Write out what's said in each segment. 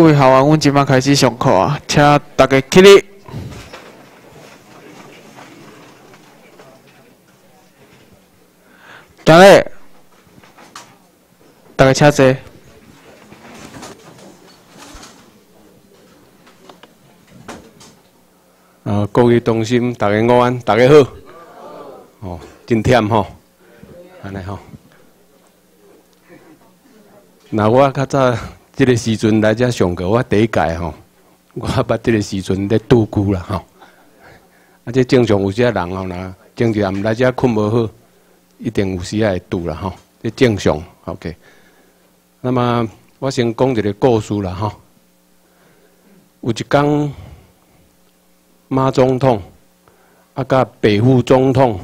位校员，阮即摆开始上课啊，请大家起立。大家请坐。 各位同心，大家午安，大家好。哦，真忝吼，安尼吼。那我较早即个时阵来遮上课，我第一届吼，我捌即个时阵咧拄久啦吼。啊，这正常有些人吼，若前一暗来遮困无好，一定有时会拄啦吼，这正常。OK。那么我先讲一个故事啦吼。有一天，马总统啊，甲北副总统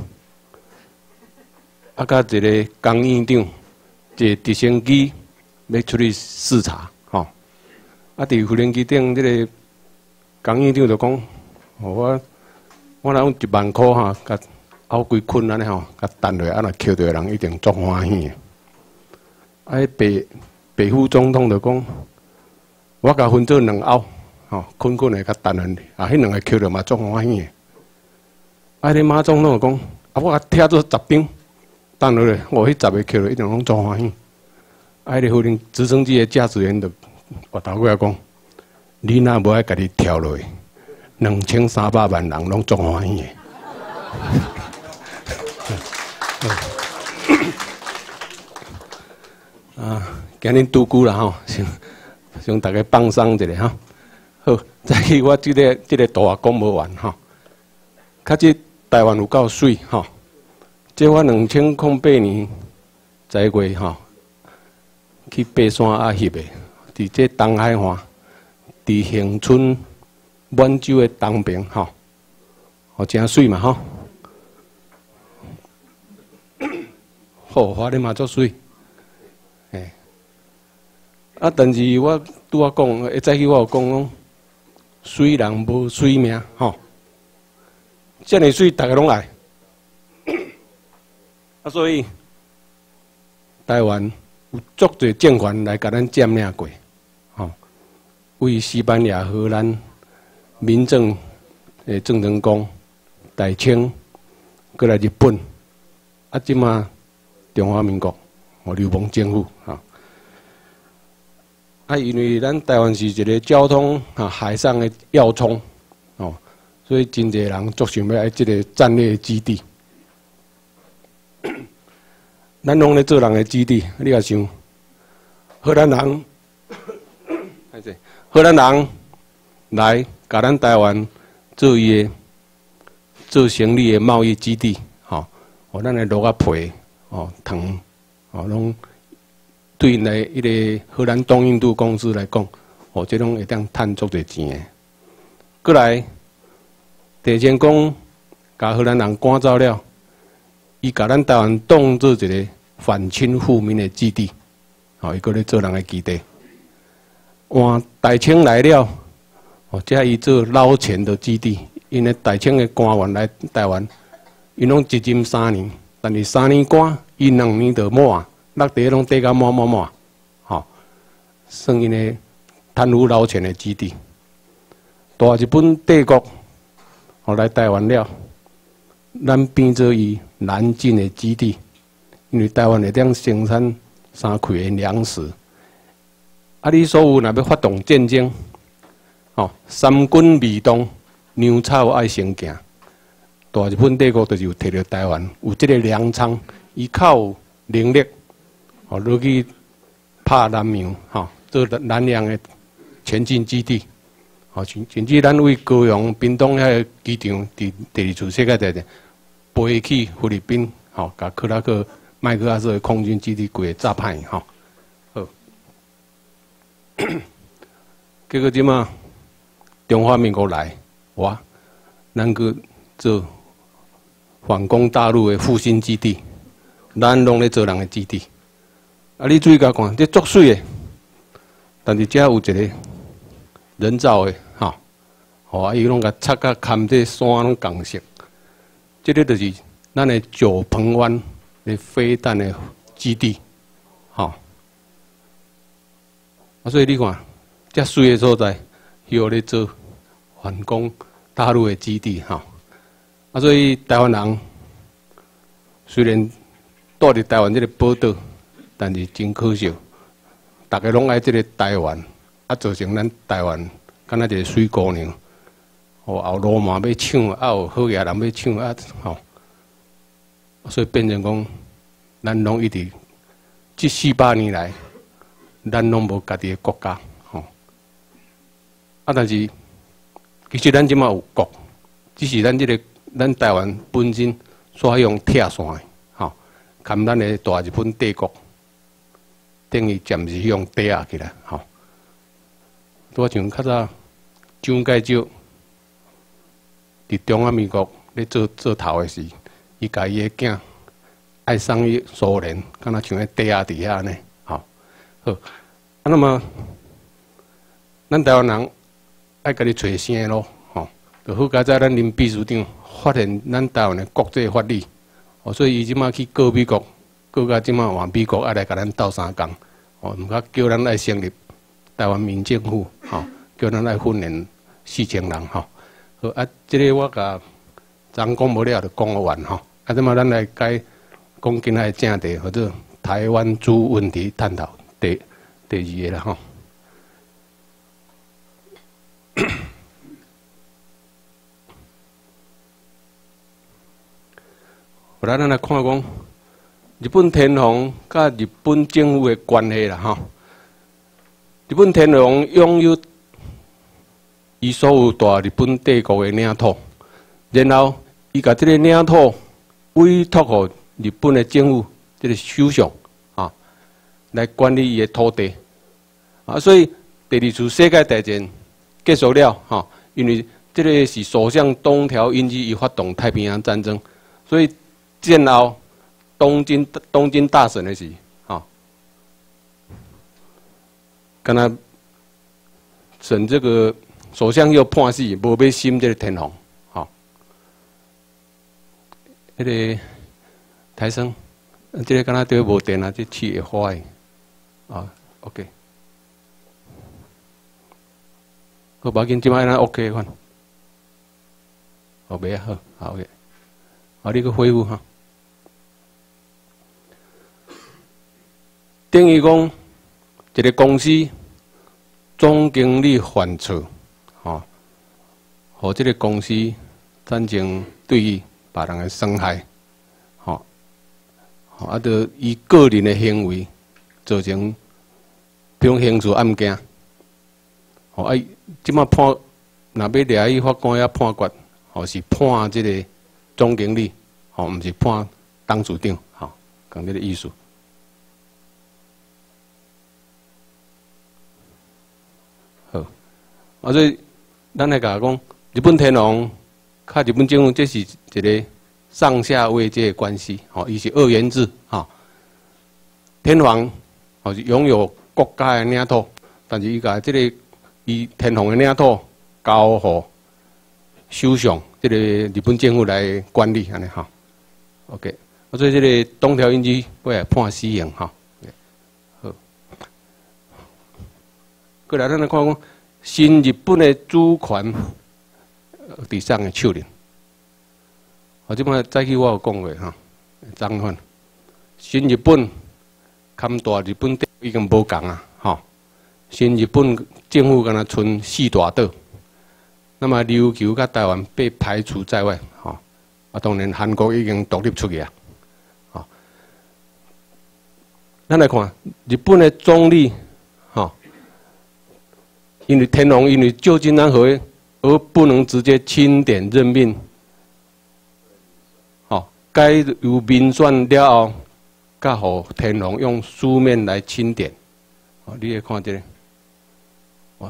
啊，甲一个江院长坐直升机要出去视察吼。啊，伫无人机顶，即个江院长就讲：我若用10000块哈，甲后规捆安尼吼，甲担落，啊，若捡到人一定足欢喜的。啊，北副总统就讲：我甲分做2后。吼，捆的较单纯，啊，迄2个捡着嘛足欢喜的。啊，迄马总统就讲：啊，我拆做10张，等落咧，我迄10个捡着一定拢足欢喜。啊，迄个无人直升机的驾驶员就我头过来讲：你若无爱家己跳落去，2300万人拢足欢喜的。啊，今日拄久啦吼，想大家放松一下吼。好，再去我即个图也讲无完吼。较即台湾有够水吼，即我2008年10月吼，去爬山啊翕的，伫这东海岸，伫恒春满洲的东边吼，哦真水嘛吼。好，花莲嘛足水，嘿。啊，但是我拄仔讲，早起我有讲。水人无水命吼，遮尔水大家拢爱，啊，所以台湾有足侪政权来甲咱占领过，吼，为西班牙、荷兰、民政诶郑成功、大清，过来日本，啊，即马中华民国，流氓政府吼。啊，因为咱台湾是一个交通海上的要冲，哦，所以真侪人足想要爱即个战略基地。咱拢咧做人的基地，你也想，荷兰人，荷兰人来甲咱台湾做伊的做生理的贸易基地，吼，哦，咱的落啊皮，哦，糖，哦，拢。对因来迄个荷兰东印度公司来讲，哦，这种会当赚足侪钱诶。过来，郑成功甲荷兰人赶走了，伊甲咱台湾当做一个反清复明的基地，哦，伊搁咧做人的基地。换大清来了，哦，这伊做捞钱的基地，因为大清的官员来台湾，因拢一任3年，但是3年官，伊2年就满。落地拢地甲满，吼，算因个贪污捞钱的基地。大日本帝国后来台湾了，咱变做伊南进的基地，因为台湾会当生产3块的粮食。啊，你所有若要发动战争，吼，三军未动，粮草爱先行。大日本帝国就是有摕到台湾，有即个粮仓，伊靠有能力。哦，落去拍南洋，吼，做南洋的前进基地，吼，甚至咱为高雄、屏东遐个机场，第2次世界大战飞去菲律宾，吼，甲克拉克麦克阿瑟的空军基地规个炸歹，吼，好。结果即马中华民国来，哇，咱去做反攻大陆的复兴基地，咱拢咧做人的基地。啊！你注意甲看，这足水的，但是遮有一个人造的，吼，哦，伊拢甲插甲含这山拢共色，这个就是咱的九鹏湾的飞弹的基地，吼。啊，所以你看， 遮水的所在，许咧做反攻大陆的基地哈。啊，所以台湾人虽然住伫台湾这个宝岛，但是真可惜，大家拢爱这个台湾，啊，造成咱台湾敢若一个水姑娘，哦，后罗马要抢，啊，有好野人要抢啊，吼，所以变成讲，咱拢一直这400年来，咱拢无家己的国家，吼，啊，但是其实咱即马有国，只是咱咱台湾本身所用拆线的，吼，含咱的大日本帝国，等于暂时用抵押起来，吼。拄像较早蒋介石伫中华民国咧做头的时，伊家己的囝爱送去苏联，敢若像咧抵押伫遐呢，吼。好，啊，那么咱台湾人爱家己找生路，吼，就好佳在咱林秘书长发现咱台湾的国际法律，哦，所以伊即马去告美国，告到即马换美国爱来甲咱斗相共，哦，毋较叫咱来成立台湾民政府，吼，叫咱来训练4000人，吼。好啊，即个我甲昨讲无了，就讲完，吼。啊，即马咱来解讲今仔的正题，或者台湾猪问题探讨第2个啦，吼。后来咱来看讲日本天皇甲日本政府的关系啦，吼。日本天皇拥有伊所有大日本帝国的领土，然后伊甲这个领土委托予日本的政府，这个首相啊，来管理伊的土地啊。所以第2次世界大战结束了，哈，因为这个是首相东条英机伊发动太平洋战争，所以战后东京大审的时，哈，敢若审这个首相又判死，无要审这个天皇，哈。迄个台生，这个敢若对无电啊，这气会坏啊。OK， 好，无要紧，即摆咱 OK 款。哦，袂啊，好 ，OK， 好，你去恢复哈。等于讲，一个公司总经理犯错，吼，互这个公司产生对于别人的伤害，吼，啊，就以个人的行为造成比如刑事案件，吼，啊，即马判，若要掠去法官遐判决，吼，是判这个总经理，吼，毋是判董事长，吼，讲这个意思。啊，所以咱来讲，日本天皇甲日本政府，这是一个上下位阶的关系，吼，伊是2元制，哈。天皇吼是拥有国家的领土，但是伊甲这个伊天皇的领土交予首相，这个日本政府来管理，安尼哈。OK， 啊，所以这个东条英机要来判死刑，哈。好，过来咱来看讲。新日本的主权伫谁的手里？我即摆早起我有讲过哈，怎款？新日本跟大日本已经无共啊，吼！新日本政府敢若剩4大岛，那么琉球甲台湾被排除在外，吼！啊，当然韩国已经独立出去啊，吼！咱来看日本的总理。因为天皇因为旧金山合约而不能直接钦点任命，哦，该由民选了后，甲互天皇用书面来钦点。哦，你来看这个，哇，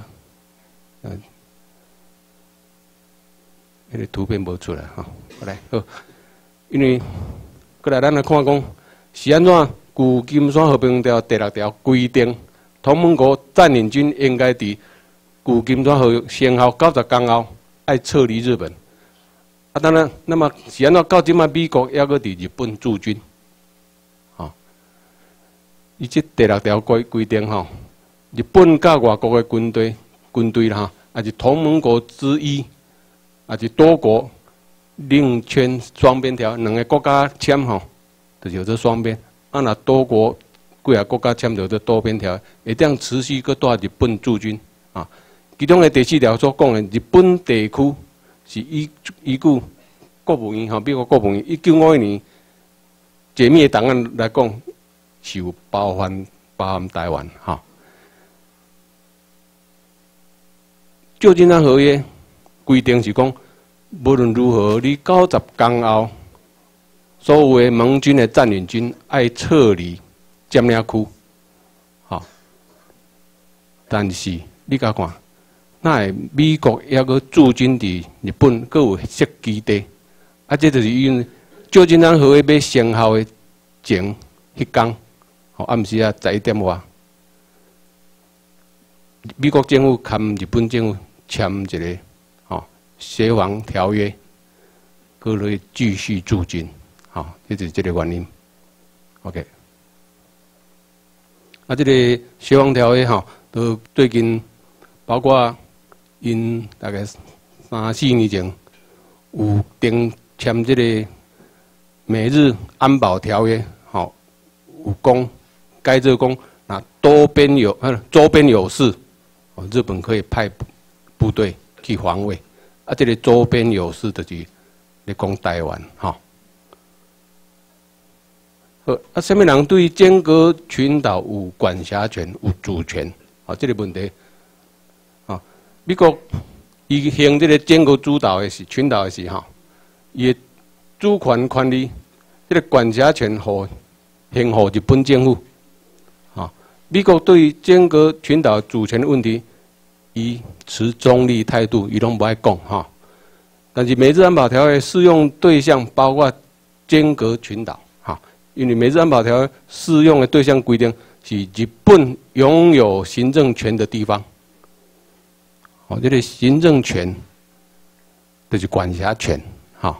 那个图片无出来哈，过来好，因为过来咱来看讲是安怎？旧金山和平条第6条规定，同盟国占领军应该伫旧金山和先后90天后，爱撤离日本。啊，当然，那么是安怎到即卖美国还阁伫日本驻军？吼，伊即第6条规定吼， 日本甲外国的军队啦，也是同盟国之一，也是多国另签双边条，两个国家签吼，就是有这双边。啊，若多国几个国家签着这多边条，会当持续搁带日本驻军啊。其中的第4条所讲的，日本地区是依据国务院美国国务院1951年解密的档案来讲，是有包含台湾哈。旧金山合约规定是讲，无论如何，你90天后，所有的盟军的占领军爱撤离占领区，好。但是你甲看，那会美国还阁驻军伫日本，阁有设基地，啊，这就是因为旧金山合约要生效的前迄天，暗时啊11点外，美国政府跟日本政府签一个协防条约，各类继续驻军，这就是这个原因。OK， 啊，这个协防条约都最近包括因大概3、4年前有签这个美日安保条约，有讲该这讲那周边有事，日本可以派部队去防卫。啊，这个周边有事就是咧讲台湾，好，啊，什么人对尖阁群岛有管辖权、有主权？这个问题，美国伊行这个尖阁诸岛的群岛的时候，伊的主权利，这个管辖权献予日本政府。美国对尖阁群岛主权的问题，伊持中立态度，伊拢不爱讲哈。但是美日安保条约适用对象包括尖阁群岛哈，因为美日安保条约适用的对象规定是日本拥有行政权的地方。这个行政权就是管辖权哈。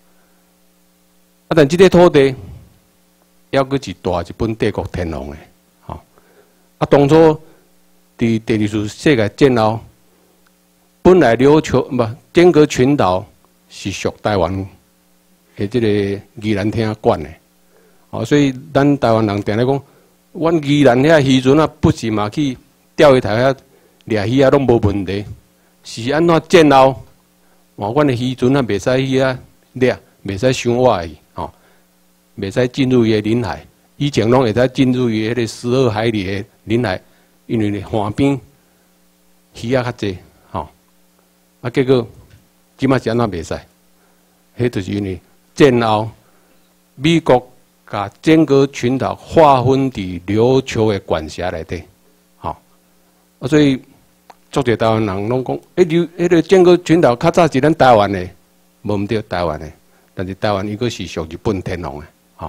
但这个土地要阁是大日本帝国天皇的。当初伫第2次世界战后，本来尖阁群岛是属台湾的这个宜兰厅管的，所以咱台湾人定咧讲，阮宜兰遐渔船啊，不是嘛去钓鱼台遐掠鱼啊，拢无问题。是安怎战后，阮的渔船啊，袂使去遐掠，袂使伤外去，袂使进入伊的领海。以前拢会使进入伊迄个12海里的领海，因为岸边鱼仔较济，结果即马是安怎袂使？迄就是因为战后美国甲尖阁群岛划分伫琉球的管辖内底，所以足侪台湾人拢讲，迄个尖阁群岛较早是咱台湾的，无毋对，台湾的，但是台湾伊个是属日本天皇的。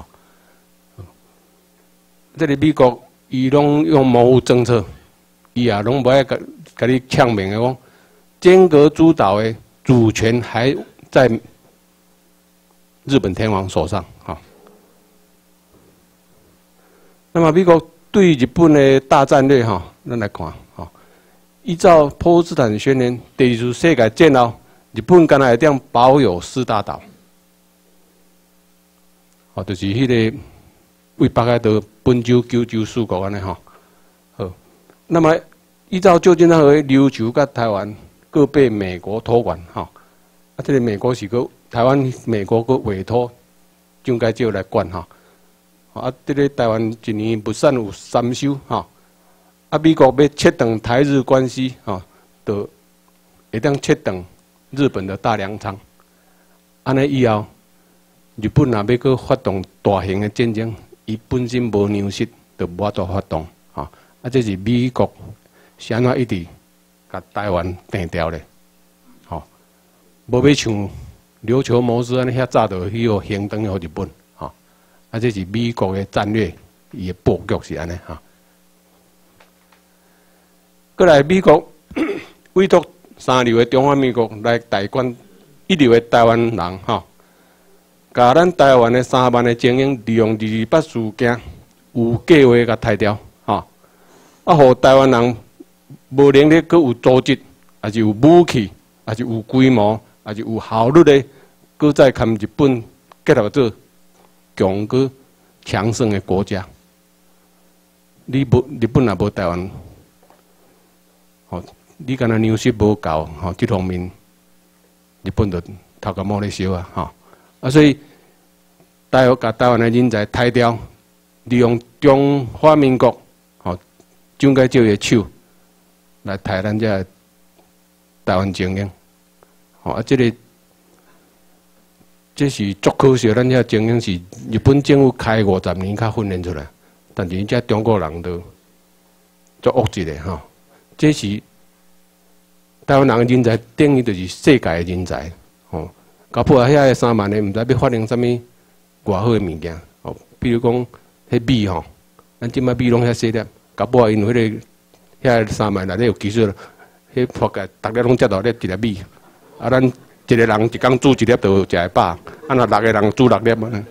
这个美国伊拢用模糊政策，伊也拢无爱甲你呛明的讲，尖阁诸岛的主权还在日本天皇手上，那么美国对日本的大战略，咱来看，依照波茨坦宣言，第2次世界战后，日本敢若会当保有4大岛，就是迄个。为北海道、本州、九州4国安尼好，那么依照旧金山合约，琉球甲台湾各被美国托管这个美国是个台湾，美国个委托蒋介石来管这个台湾一年物产有3收美国要切断台日关系就会当切断日本的大粮仓，安尼以后，日本若要去发动大型的战争。伊本身无粮食，就无法度发动这是美国是安怎一直甲台湾定调咧，无要像琉球模式安尼遐早就去互行动互日本这是美国的战略，伊的布局是安尼过来，美国委托3流的中华民国来代管1流的台湾人甲咱台湾的3万的精英，利用28事件有计划甲杀掉， 互台湾人无能力，佮有组织，也是有武器，也是有规模，也是有效率的，佮再跟日本结合做强佮强盛的国家。你无日本也无台湾，吼，你敢若粮食无够，吼，这方面日本就头壳摸咧烧啊，吼，啊，所以甲台湾的人才抬掉，利用中华民国，吼，蒋介石的手来抬咱这台湾精英，吼，啊，这是足可惜，咱这精英是日本政府开50年才训练出来。但是这中国人都足恶质的吼，这是台湾人的人才，等于就是世界的人才吼。搞不好遐个3万个，唔知要发明啥物偌好的物件吼。比如讲，迄米吼，咱即摆米拢遐细粒，搞不好因为遐3万内底有技术，迄发个逐日拢食到粒一粒米，啊，咱一个人一工煮一粒就食会饱，啊，若6个人煮6粒啊。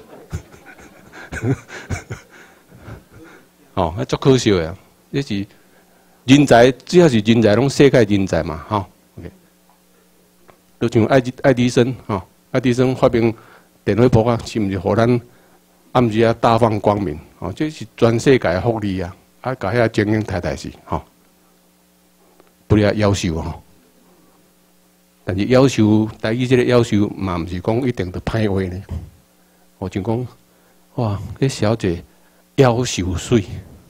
哦，那足可惜的，这是人才，只要是人才，拢世界人才嘛，吼。OK， 就像爱迪生，吼，爱迪生发明电火煲啊，是毋是互咱暗时啊大放光明？哦，这是全世界的福利啊！啊，甲遐精英太是，吼，不了夭寿吼。但是夭寿，台语这个夭寿嘛，毋是讲一定就歹话呢。我就讲，哇，这小姐夭寿水。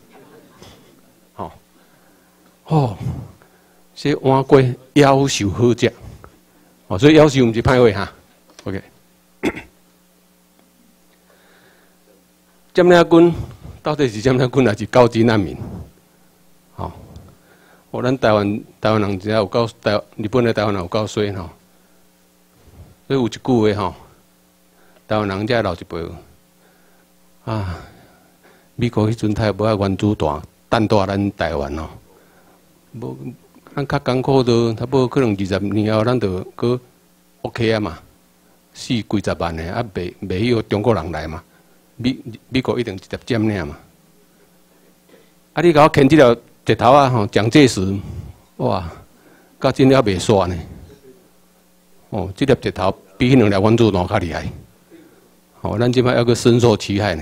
哦，这碗粿夭寿好食，哦，所以夭寿毋是歹话哈。OK， 占领军到底是占领军还是高级难民？哦，哦，咱台湾人只要有够日本的台湾人有够衰吼，所以有一句话吼，台湾人才老一辈啊，美国迄阵太无爱原子弹弹大咱台湾哦。无，咱较艰苦都，差不多可能20年后，咱就搁 OK 啊嘛，死几十万的啊，袂迄中国人来嘛，美国一定直接占领嘛。啊，你甲我牵这条石头啊，吼，蒋介石，哇，到真了袂煞呢。哦，这粒石头比迄2粒原子弹较厉害。哦，咱即摆还阁深受其害呢。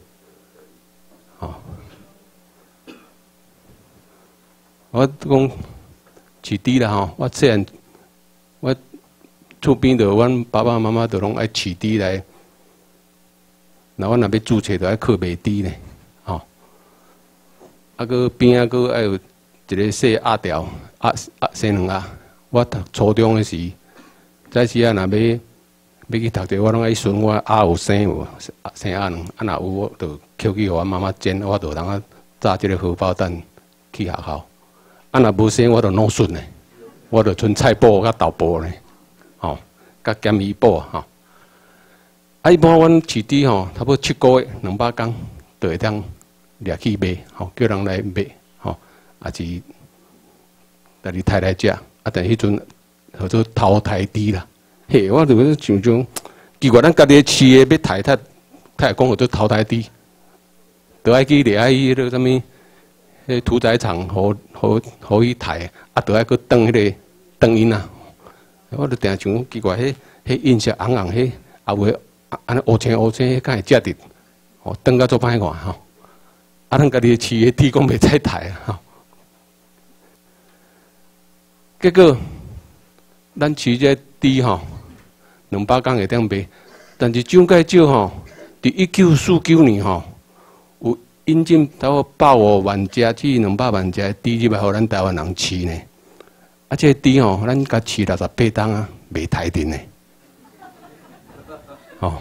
我讲饲猪啦吼，我细汉我厝边就阮爸爸妈妈就拢爱饲猪来，那我若要注册就爱靠卖猪呢，吼。啊，佮边仔佮爱有一个细鸭条，生2鸭。我读初中的时，早时啊，若要去读册，我拢爱询我鸭有生无，生鸭卵，啊若有我就捡去互我妈妈煎，我就通啊炸即个荷包蛋去学校。啊，若无生我就弄笋呢，我就剩菜脯甲豆脯呢，吼，甲咸鱼脯吼。啊，一般阮饲猪吼，差不多7个月200工，就会当掠去卖，吼，叫人来卖，吼，也是带你太来食。啊，但迄阵叫做淘汰猪啦，嘿，我就想种奇怪，咱家己饲的要汰，他会讲叫做淘汰猪，就爱去掠去迄个啥物？迄屠宰场，互伊刣，啊，着爱去断迄个断因啊！我着定想奇怪，迄印色红红，迄也袂安尼乌青乌青，迄敢会食着？吼，断甲足歹看吼！啊，咱家己饲的猪讲袂使刣啊！吼，结果咱饲这猪吼，200工会当卖，但是蒋介石吼，伫1949年吼。引进差不多150万只至200万只猪入来，互咱台湾人饲呢。啊，这猪吼，咱甲饲68档啊，袂刣阵呢。哦，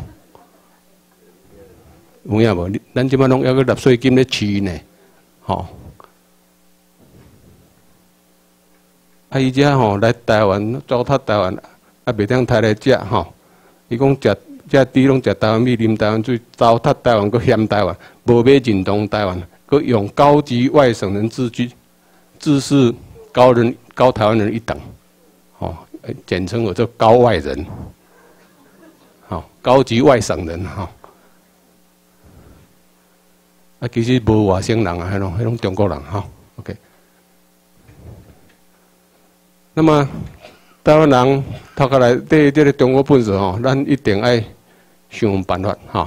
有影无？咱即摆拢还阁纳税金咧饲呢。吼，啊，伊遮吼来台湾糟蹋台湾，啊，袂当刣来食吼。伊讲食。这猪拢食台湾米，啉台湾水，糟蹋台湾，佮嫌台湾，无要认同台湾，佮用高级外省人自居，自视高台湾人一等，哦，简称我做高外人，好，高级外省人哈。啊，其实无外省人啊，迄种中国人哈。 OK。那么台湾人头壳来对这个中国本事吼，咱一定爱想办法吼，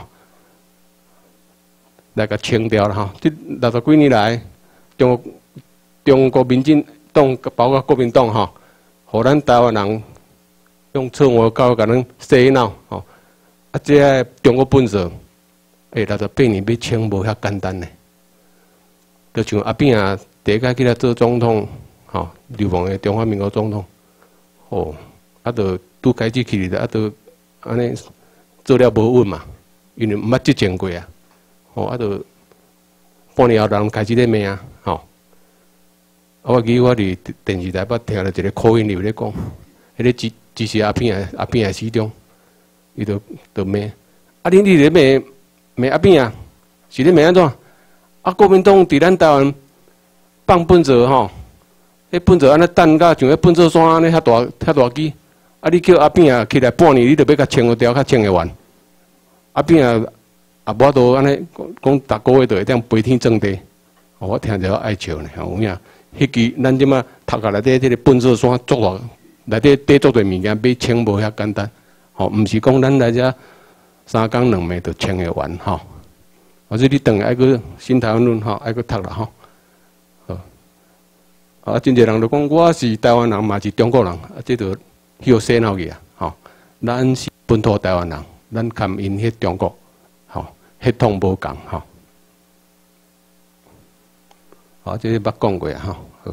来个清掉了吼。这60几年来，中国民进党包括国民党吼，互咱台湾人用错误教育甲咱洗脑吼。啊，这个中国本事，68年要清无遐简单呢。就像阿扁啊，第一届去来做总统，吼，流亡的中华民国总统，哦，啊，就拄开始去的，啊，就安尼做了无稳嘛，因为毋捌执政过啊，哦，啊，就半年后人开始咧骂啊，吼，啊，我记我伫电视台捌听了一个口音，里咧讲，迄个支持阿扁的市长，伊就骂，啊，你咧骂阿扁啊，是咧骂安怎？啊，国民党伫咱台湾放粪扫吼，迄粪扫安尼等甲像迄粪扫山安尼遐大支，啊，你叫阿扁啊起来半年，你着要甲清掉，甲清会完。阿扁啊无法度安尼讲，逐个月着会当飞天正地，我听着爱笑呢，有影？迄支咱即马读下内底迄个粪扫山足大，内底堆足侪物件，要清无遐简单，吼，毋是讲咱来遮3工2暝着清会完，吼。或者你等爱个新台湾论吼，爱个读啦吼。啊，真侪人就讲我是台湾人，嘛是中国人，啊，这就许洗脑去啊，吼。咱是本土台湾人，咱含因迄中国，吼，血统无共，吼。好，这捌讲过啊，吼。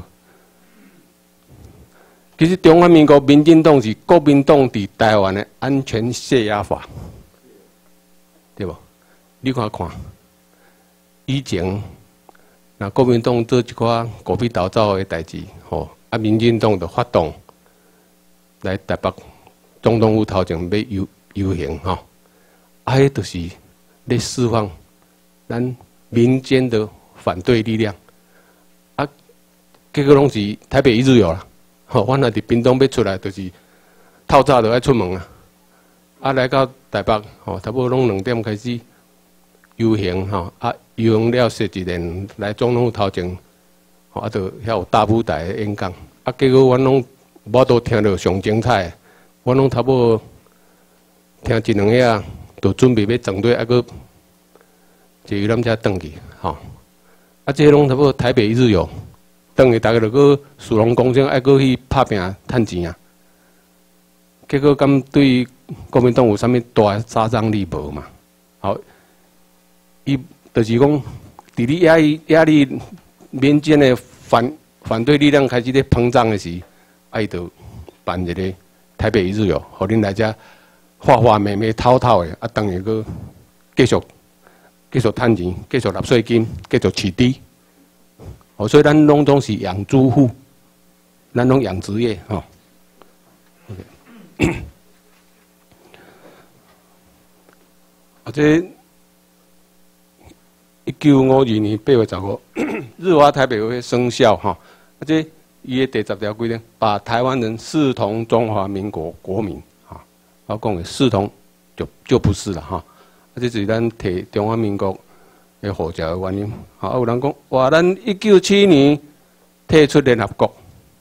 其实中华民国民进党是国民党伫台湾的安全泄压法，对无？你看。以前，那国民党做一寡狗屁倒灶的代志，吼，啊，民进党就发动来台北总统府头前要游行，吼，啊，迄就是咧释放咱民间的反对力量，啊，结果拢是台北一日游啦，吼，我若伫屏东要出来，就是透早就爱出门啊，啊，来到台北，吼，差不多拢2点开始游行，吼，啊。游行了，设一连来总统府头前，吼，啊，就遐有大舞台的演讲，啊，结果阮拢无都听到上精彩的，阮拢差不多听1-2个啊，就准备要整队，啊，搁坐游览车转去，吼，啊，这拢差不多台北一日游，转去大家就搁属龙公正，爱搁去拍拼趁钱啊，结果敢对国民党有啥物大杀伤力无嘛？好，伊。就是讲，伫你压力民间的反对力量开始咧膨胀的时，伊就办一个台北一日游，互恁来遮花美透的，啊，当然个继续趁钱，继续纳税金，继续饲猪。哦，所以咱拢总是养猪户，咱拢养殖业吼。啊，这。1952年8月15日，日华台北会生效哈。这伊的第10条规定，把台湾人视同中华民国国民哈。我讲的视同就不是了哈。这是咱摕中华民国的护照的原因。啊，有人讲哇，咱1971年退出联合国，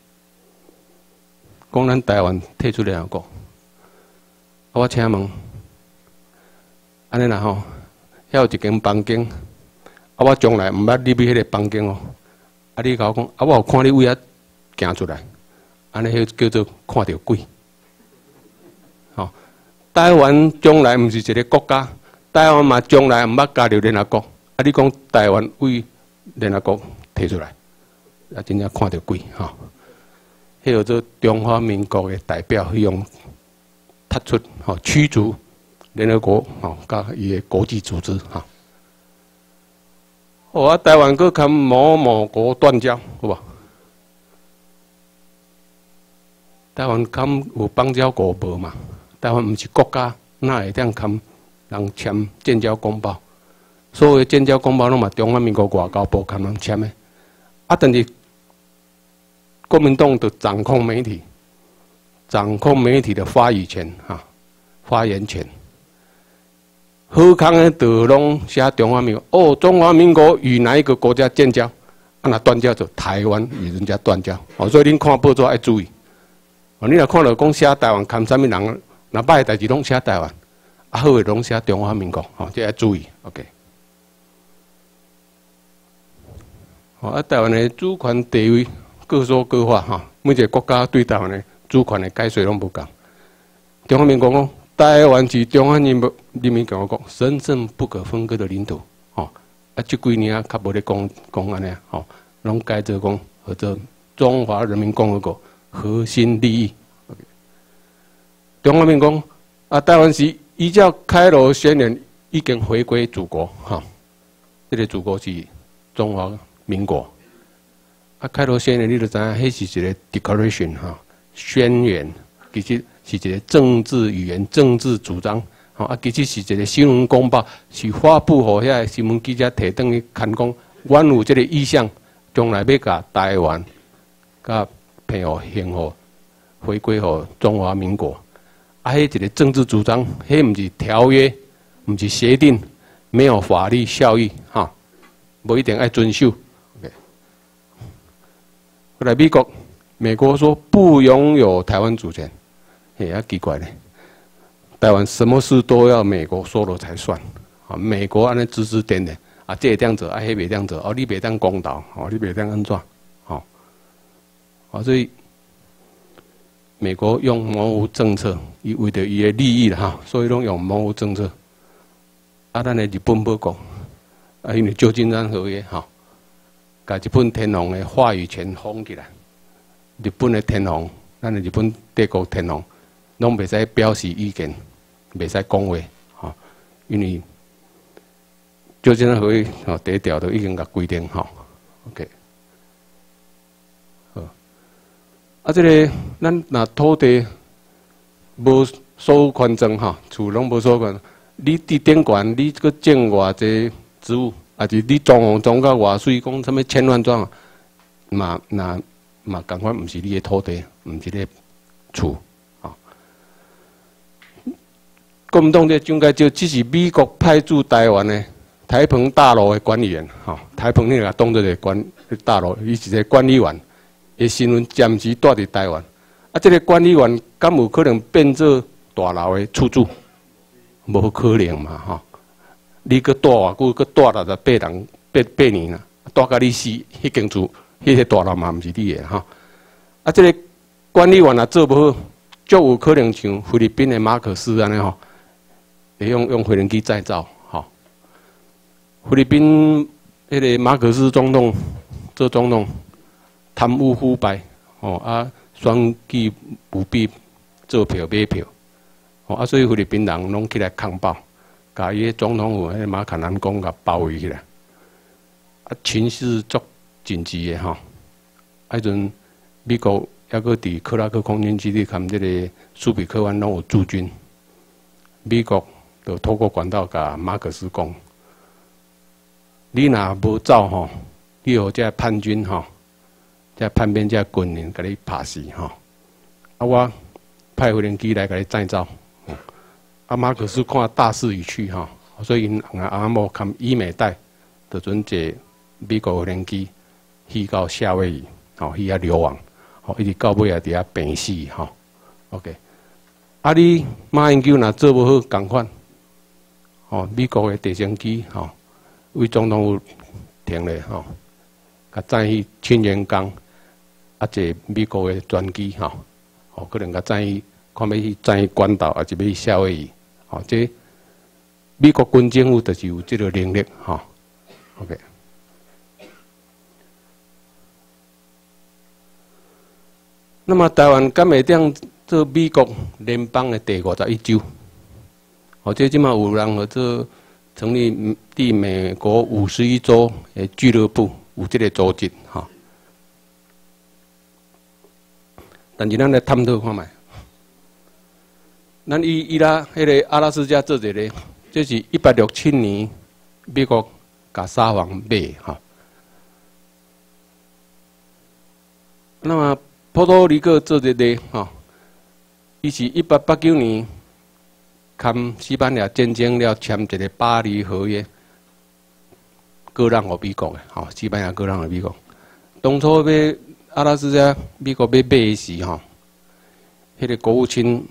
讲咱台湾退出联合国。我请问，安尼啦吼，遐有一间房间。啊，我将来毋捌入去迄个房间哦。啊，你甲我讲，啊，我有看你位啊行出来，安尼迄叫做看到鬼。吼，台湾将来毋是一个国家，台湾嘛将来毋捌加入联合国。啊，你讲台湾为联合国提出来，啊，真正看到鬼吼。迄叫做中华民国的代表用踢出吼驱逐联合国吼，甲伊的国际组织吼。哦，啊，台湾搁跟某国断交，好无？台湾跟有邦交国无嘛？台湾毋是国家，哪会当跟人签建交公报？所有的建交公报拢嘛中华民国外交部跟人签的。啊，但是国民党就掌控媒体，掌控媒体的发语权发言权。好康的就拢写中华民国，哦，中华民国与哪一个国家建交？ 啊，若断交就台湾与人家断交。哦，所以恁看报纸要注意。哦，你若看到讲写台湾，看啥物人，若歹诶代志拢写台湾，啊好诶拢写中华民国。哦，这要注意。OK。哦，啊，台湾诶主权地位各说各话哈，每一个国家对台湾诶主权诶解释拢不同。中华民国讲，台湾是中华人民共和国神圣不可分割的领土。哦，啊，这几年啊，较无咧讲安尼，吼，拢改做讲或者中华人民共和国核心利益。中华民国啊，台湾是依照开罗宣言已经回归祖国，哈，这个祖国是中华民国。啊，开罗宣言你就知影，迄是一个 declaration 哈，宣言，其实是一个政治语言、政治主张。吼啊，其实是一个新闻公报，是发布互遐新闻记者摕转去刊讲，阮有这个意向，将来要甲台湾、甲平互兴互回归互中华民国。啊，迄一个政治主张，迄毋是条约，毋是协定，没有法律效益，哈，无一定爱遵守。后来美国说不拥有台湾主权，嘿，啊奇怪咧。台湾什么事都要美国说了才算，啊，美国安尼指指点点，啊，这这样做，啊，迄袂这样做，哦，你袂当公道，哦，你袂当安怎，哦，啊，所以美国用模糊政策，伊为着伊的利益啦，哈，所以拢用模糊政策。啊，咱的日本要讲，啊，因为旧金山合约，哈，甲日本天皇的话语权封起来，日本的天皇，咱的日本帝国天皇，拢袂使表示意见。袂使讲话，吼，因为旧金山合约吼第一条都已经甲规定，吼 ，OK， 好，啊，这个咱若土地无所有权证，吼，厝拢无所有权，你地点权，你搁种偌济植物，啊是你装潢到偌水，讲啥物千万桩，嘛共款，毋是你的土地，毋是你的厝。国民党这蒋介石只是美国派驻台湾的台澎大楼的管理员，吼，台澎你若当做一个大楼，伊是一个管理员，伊身份暂时住伫台湾。啊，这个管理员敢有可能变做大楼的厝主？无可能嘛，吼！你搁住偌久，搁住68人8年啦，住到你死，迄间厝，迄个大楼嘛，毋是你的，吼。啊，这个管理员也做不好，就有可能像菲律宾的马可斯安尼吼。用飞轮机再造，吼！菲律宾迄个马可斯总统做总统，贪污腐败，哦啊，选举舞弊，做票买票，哦啊，所以菲律宾人拢起来抗暴，甲伊总统府迄个马卡南宫甲包围起来，啊，情势足紧急的吼！迄阵美国还搁伫克拉克空军基地含这个苏比克湾拢有驻军，美国。就透过管道甲马可斯讲，你若无走吼，你互这叛军吼，这叛变这军人甲你拍死吼，啊我派飞行机来甲你载走，啊马可斯看大势已去吼，所以因阿某含伊美带，就准坐美国飞行机去到夏威夷，吼去遐流亡，吼一直到尾也伫遐病死吼 ，OK， 啊你马英九若做无好共款。哦，美国的直升机吼，为总统府停咧吼，甲载去青元港，啊，坐美国的专机吼，哦，可能甲载去，看要去载去关岛，还是要去夏威夷，吼，这美国军政府就是有这个能力吼 ，OK。那么台湾敢会当做美国联邦的第51州？哦，这即马有人合作成立第美国51州的俱乐部，有这个组织哈。但是咱来探讨看觅，咱伊拉迄个阿拉斯加做一个，这是1867年美国甲沙皇买哈。那么波多黎各做一个哈，伊是1889年。跟西班牙战争了，签一个巴黎合约，割让给美国的，吼，西班牙割让给美国。 当初要阿拉斯加美国要买的时吼，迄个国务卿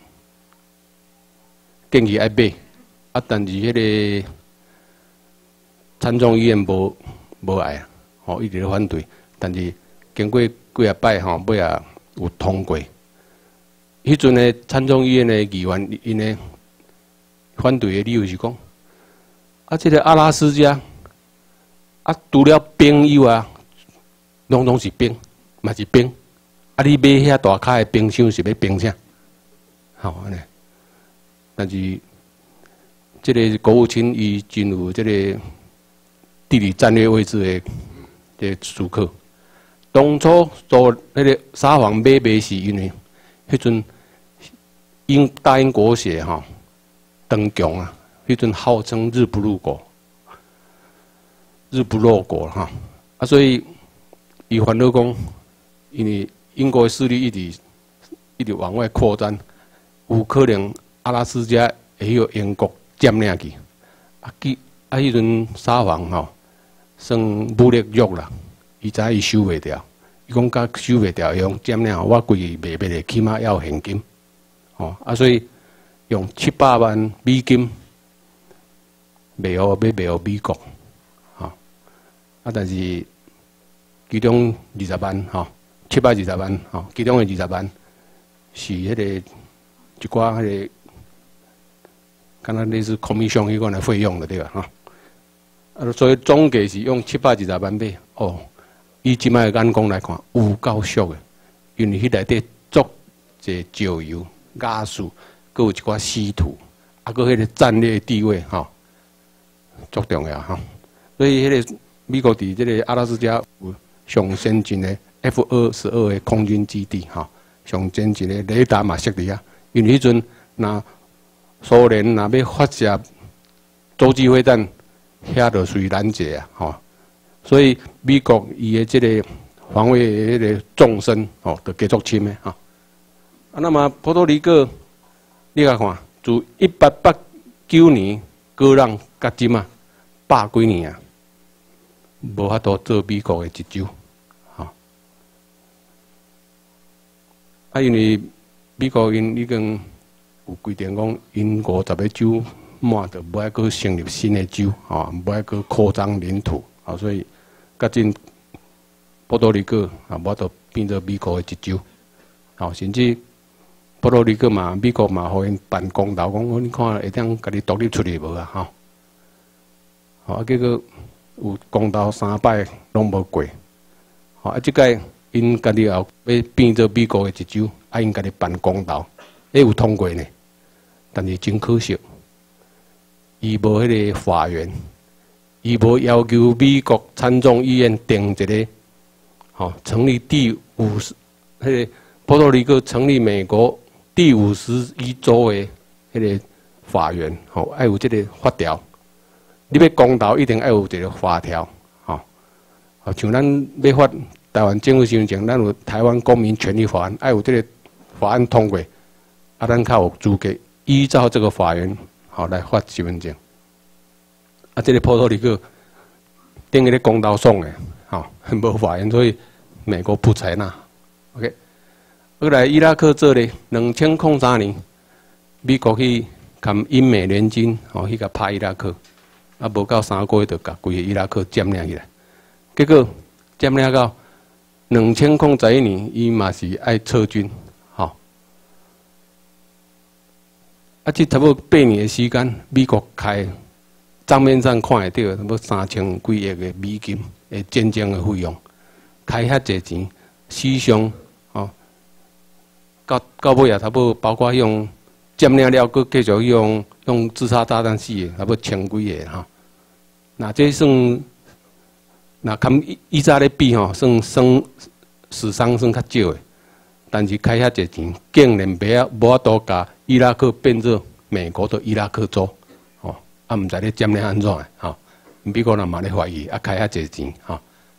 建议爱买，但是迄个参众议院无爱，一直咧反对。但是经过几啊摆尾也有通过。迄阵的参众议院的议员，因的反对的理由是讲，这个阿拉斯加除了朋友拢是兵，嘛是兵。你买遐大卡的冰箱是要冰啥？安尼。但是，这个国务卿伊真有这个地理战略位置的这思考。当初做那个沙皇买是因为，迄阵大英国协登强迄阵号称日不入国，日不落国所以伊烦恼讲，因为英国的势力一直往外扩展，有可能阿拉斯加会由英国占领去。迄阵沙皇算武力弱啦，伊知伊收袂掉，伊讲甲收袂掉，用占领我规个卖袂的，起码要现金。所以用700万美金卖互美国，但是其中20万720万其中的20万是迄个一寡迄个，敢若类似 commission 迄款的费用了，对吧？所以总计是用720万买。以即摆眼光来看，有够俗的，因为迄内底足侪石油、雅士，佮有一寡稀土，佮迄个战略地位足重要所以迄个美国伫即个阿拉斯加有上先进的 F-22的空军基地上先进的雷达嘛设伫啊。因为迄阵若苏联若要发射洲际飞弹，遐就属于拦截所以美国伊的即个防卫的迄个纵深就继续深的那么波多黎各，你来看，自1889年割让到即嘛，100几年无法度做美国的一州因为美国因已经有规定讲，因50个州满就无爱阁成立新的州无爱阁扩张领土所以较真波多黎各无法度变做美国的一州甚至波多黎各嘛，美国嘛，互因办公投，讲你看会当家己独立出去无结果有公投3摆拢无过即届因家己也要变做美国的一州，因家己办公投，有通过呢，但是真可惜，伊无迄个法源，伊无要求美国参众议院定一个成立迄个波多黎各成立美国第51州的迄个法源，要有这个法条。你要公投一定要有一个法条，像咱要发台湾政府身份证，咱有台湾公民权利法案，要有这个法案通过，咱较有资格依照这个法源来发身份证。这个波多黎各定迄个公投送的，无法源，所以美国不采纳。OK。后来伊拉克做咧，2003年，美国去含英美联军，去甲拍伊拉克，无到3个月就甲规个伊拉克占领起来。结果占领到2011年，伊嘛是爱撤军，这差不多8年的时间，美国开账面上看会到，差不多3000几亿的美金的战争的费用，开遐济钱，史上到尾也差不多，包括用占领了，佮继续用自杀炸弹死的，差不多1000几个那这算，那跟以前咧比算死伤算较少的，但是开遐济钱，竟然无法度甲伊拉克变做美国的伊拉克州，毋知咧占领安怎的美国人嘛咧怀疑，开遐济钱好，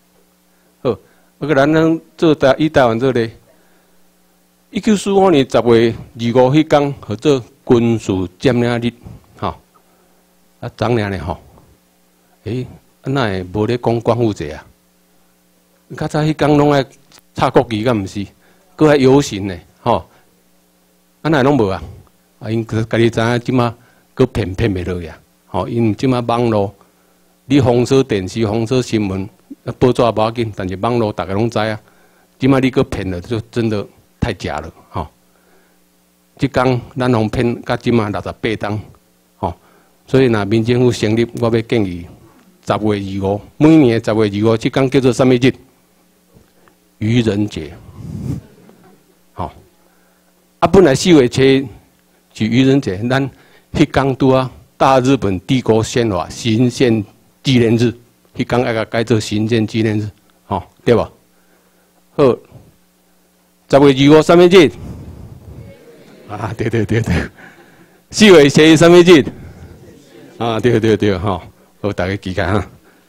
咱做以台湾做咧。1945年10月25迄天，叫做军事占领日，昨尔咧哪会无咧讲光复节啊？ 较早迄工拢爱插国旗，敢毋是？搁爱游行呢，吼！啊，哪拢无啊？啊，因家己知影，即马搁骗袂落去啊！吼，因即马网络，你封锁电视、封锁新闻、报纸无要紧，但是网络大家拢知啊。即马你搁骗了，就真的太假了，吼！即工咱互骗，到即马68档，吼！所以若民政府成立，我要建议10月25，每年10月25，即工叫做啥物日？愚人节。好，啊，本来4月7是愚人节，咱迄天拄啊，大日本帝国宪法行宪纪念日，迄天爱甲改做行宪纪念日，吼，对吧？好，10月25啥物日？啊，对，4月7啥物日？啊，对，吼，好，大家记下哈。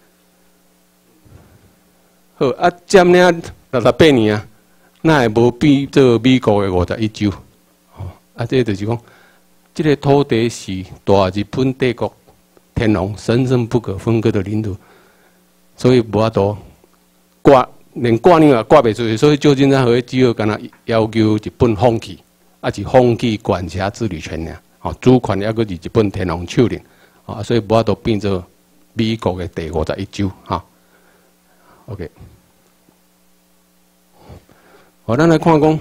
好，啊，占领68年啊。那会无比做美国的51州，吼啊！这就是讲，这个土地是大日本帝国天皇神圣不可分割的领土，所以无法度挂，连挂念也挂袂出去。所以旧金山和只有干那要求日本放弃，啊是放弃管辖治理权尔，吼主权还阁是日本天皇手里，啊所以无法度变做美国的第51州，哈。OK。好，咱来看讲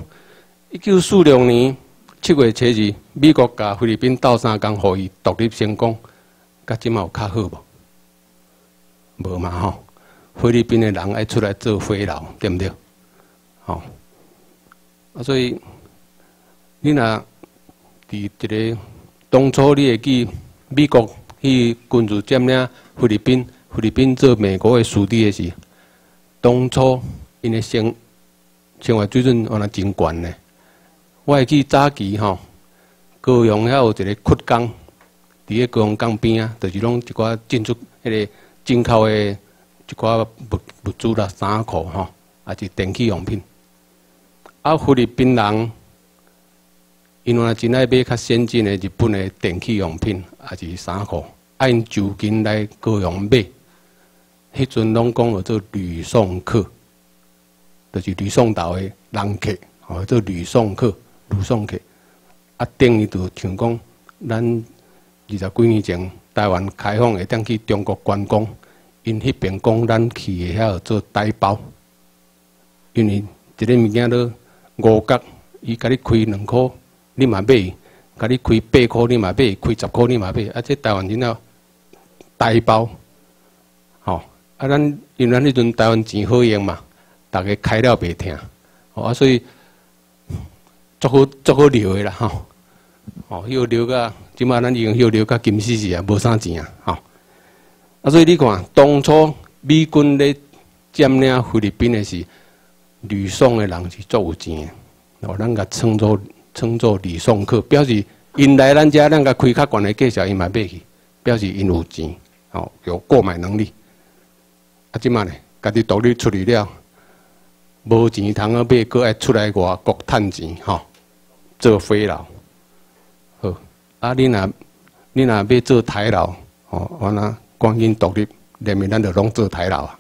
，1946年7月7日，美国甲菲律宾斗3工，互伊独立成功，甲即嘛有较好无？无嘛吼，菲律宾的人爱出来做匪佬，对毋对？吼，啊，所以你若伫一个当初你会记美国去军事占领菲律宾，菲律宾做美国的属地的时，当初因的生活水准原来真悬呢。我会记早期吼，高雄遐有一个ขุ港，伫个高雄港边啊，就是拢一寡进出迄个进口的一寡物资啦、衫裤吼，也是电器用品。啊，菲律宾人因为真爱买较先进的日本的电器用品，也是衫裤，啊因就近来高雄买，迄阵拢讲做吕宋客。就是吕宋岛的人客，吼，做吕宋客，啊，等于就像讲，咱20几年前台湾开放会当去中国观光，因迄边讲咱去的遐做台胞，因为一个物件都5角，伊甲你开2块，你嘛买；甲你开8块，你嘛买；开10块，你嘛买。啊，这台湾人了台胞，吼，啊，因为咱迄阵台湾钱好用嘛。大家开了袂听，啊，所以足好聊的啦，吼，哦，又聊个，即马咱已经又聊个金死死啊，无啥钱啊，吼，啊，所以你看，当初美军咧占领菲律宾的时，吕宋的人是足有钱的，哦，咱甲称作吕宋客，表示因来咱遮，咱甲开较悬的价钱，因嘛买去，表示因有钱，哦，有购买能力。啊，即马呢，家己独立出去了。无钱通啊买，搁爱出来外国趁钱，吼，做匪佬。好，啊，你若要做台佬，吼，完啦，赶紧独立，连面咱就拢做台佬啊。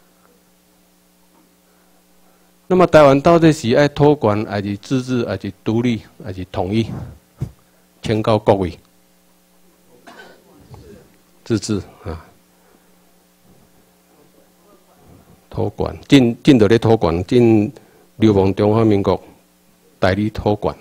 那么台湾到底是爱托管，还是自治，还是独立，还是统一？请教各位。自治啊。托管，进到咧托管，进流亡中华民国代理托管。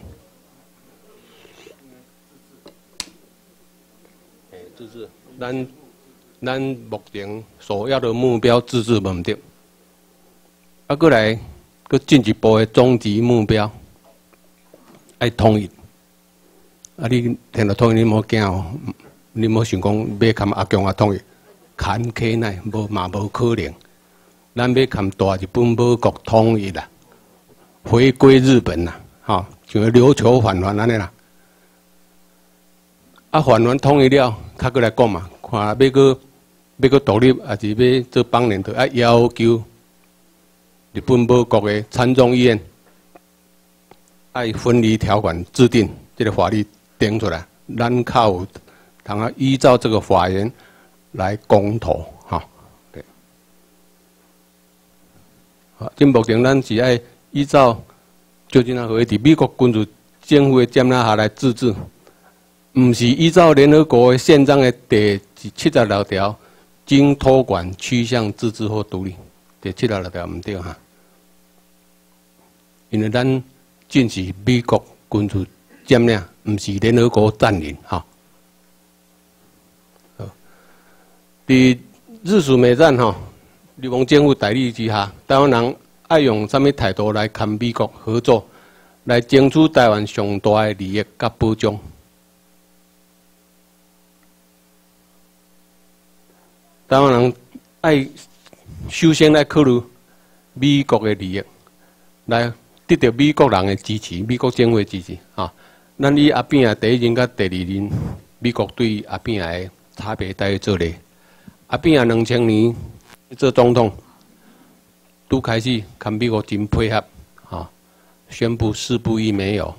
自治，咱目前首要的目标自治问题，啊，过来，搁进一步的终极目标，爱统一。啊，你听到统一，你莫惊哦，你莫想讲要含阿强啊统一，坎坷奈无可能。咱要含大日本母国统一啦，回归日本啦，吼，像琉球返还安尼啦。啊，返还统一了，较过来讲嘛，看要个独立，还是要做邦联，就要要求日本母国的参众议院爱分离条款制定这个法律定出来，咱靠有通啊依照这个法源来公投，哈。 即目前咱是爱依照旧金山合约，伫美国军事政府的接纳下来自治，毋是依照联合国的宪章的第76条，经托管趋向自治或独立。第76条毋对哈，因为咱正是美国军事占领，毋是联合国占领哈。伫日属美战哈，日本政府代理之下，台湾人爱用什么态度来跟美国合作，来争取台湾上大的利益甲保障？台湾人爱首先来考虑美国的利益，来得到美国人的支持，美国政府的支持啊。咱以阿扁啊第一任甲第二任，美国对阿扁的差别待遇做例。阿扁啊2000年做总统，拄开始跟美国真配合，啊，宣布4不1没有，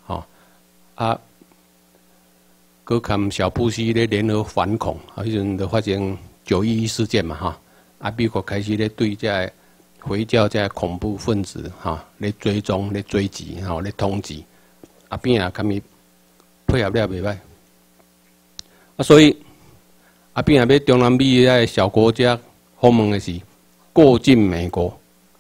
佮跟小布希咧联合反恐，迄阵就发生911事件嘛，美国开始咧对这回教这恐怖分子，咧追踪、咧追击，咧通缉，阿扁啊，跟伊配合了袂歹，所以。阿扁也要中南美迄小国家访问的是过境美国，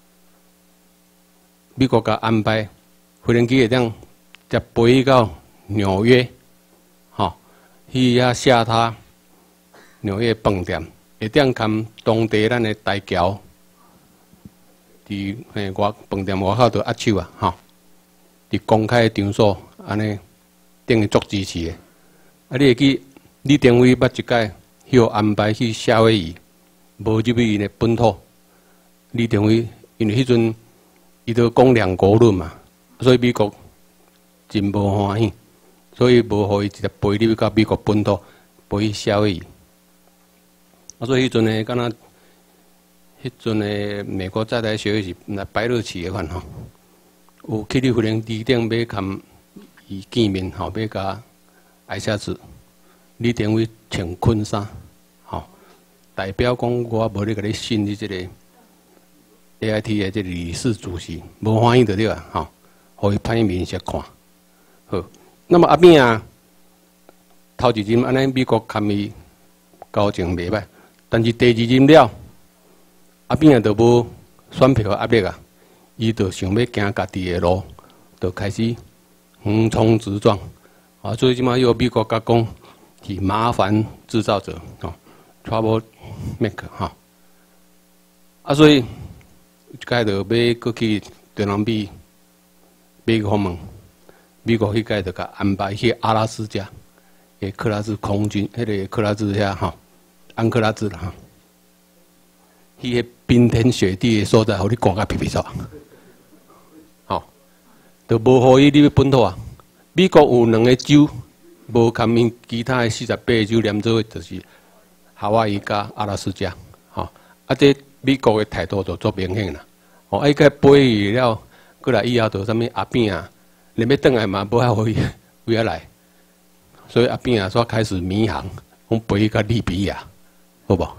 美国甲安排飞行机会当接飞到纽约，去遐下榻纽约饭店，会当跟当地咱的台侨伫饭店外口就握手啊，伫公开的场所安尼，等于足支持的。你会记李登辉捌一届。又安排去夏威夷，无入去因的本土。李登辉因为迄阵伊都讲2国论嘛，所以美国真无欢喜，所以无互伊直接飞入去到美国本土，飞去夏威夷。所以迄阵呢，敢若迄阵的美国在台协会是来白热起的款吼，有去你飞行机顶要跟伊见面吼，要甲挨下子。李登辉穿婚纱，代表讲我无咧甲你信你这个 AIT 的这个理事主席，无欢喜就对啊，互伊歹面色看。好，那么阿扁啊，头一任安尼美国跟伊交情袂歹，但是第二任了，阿扁啊就无选票压力啊，伊就想要行家己的路，就开始横冲直撞，所以即马又美国甲讲。是麻烦制造者，trouble maker 所以一届就要过去中南美访问，美国迄届就甲安排去阿拉斯加，克拉兹空军，迄个克拉兹遐安克拉兹啦迄个冰天雪地的所在，互你赶甲皮皮走，就无互伊入去本土啊。美国有2个州。无含因其他的48个州连做，就是夏威夷加阿拉斯加，这美国的态度就足明显啦。伊个飞去了，过来以后就啥物阿扁啊，连要转来嘛，无遐回回来，所以阿扁啊，煞开始迷航，讲飞去到利比亚，好无？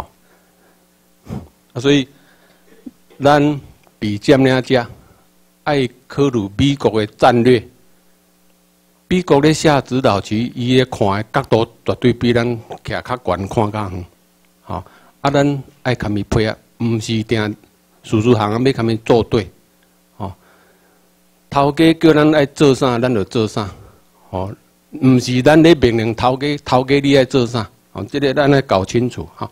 所以咱比占领者爱考虑美国的战略。美国咧下指导棋，伊咧看的角度绝对比咱徛较悬看较远，咱爱甲伊配合，毋是定事行要甲伊做对，头家叫咱爱做啥，咱就做啥，毋是咱咧命令头家，头家你爱做啥，这个咱爱搞清楚哈。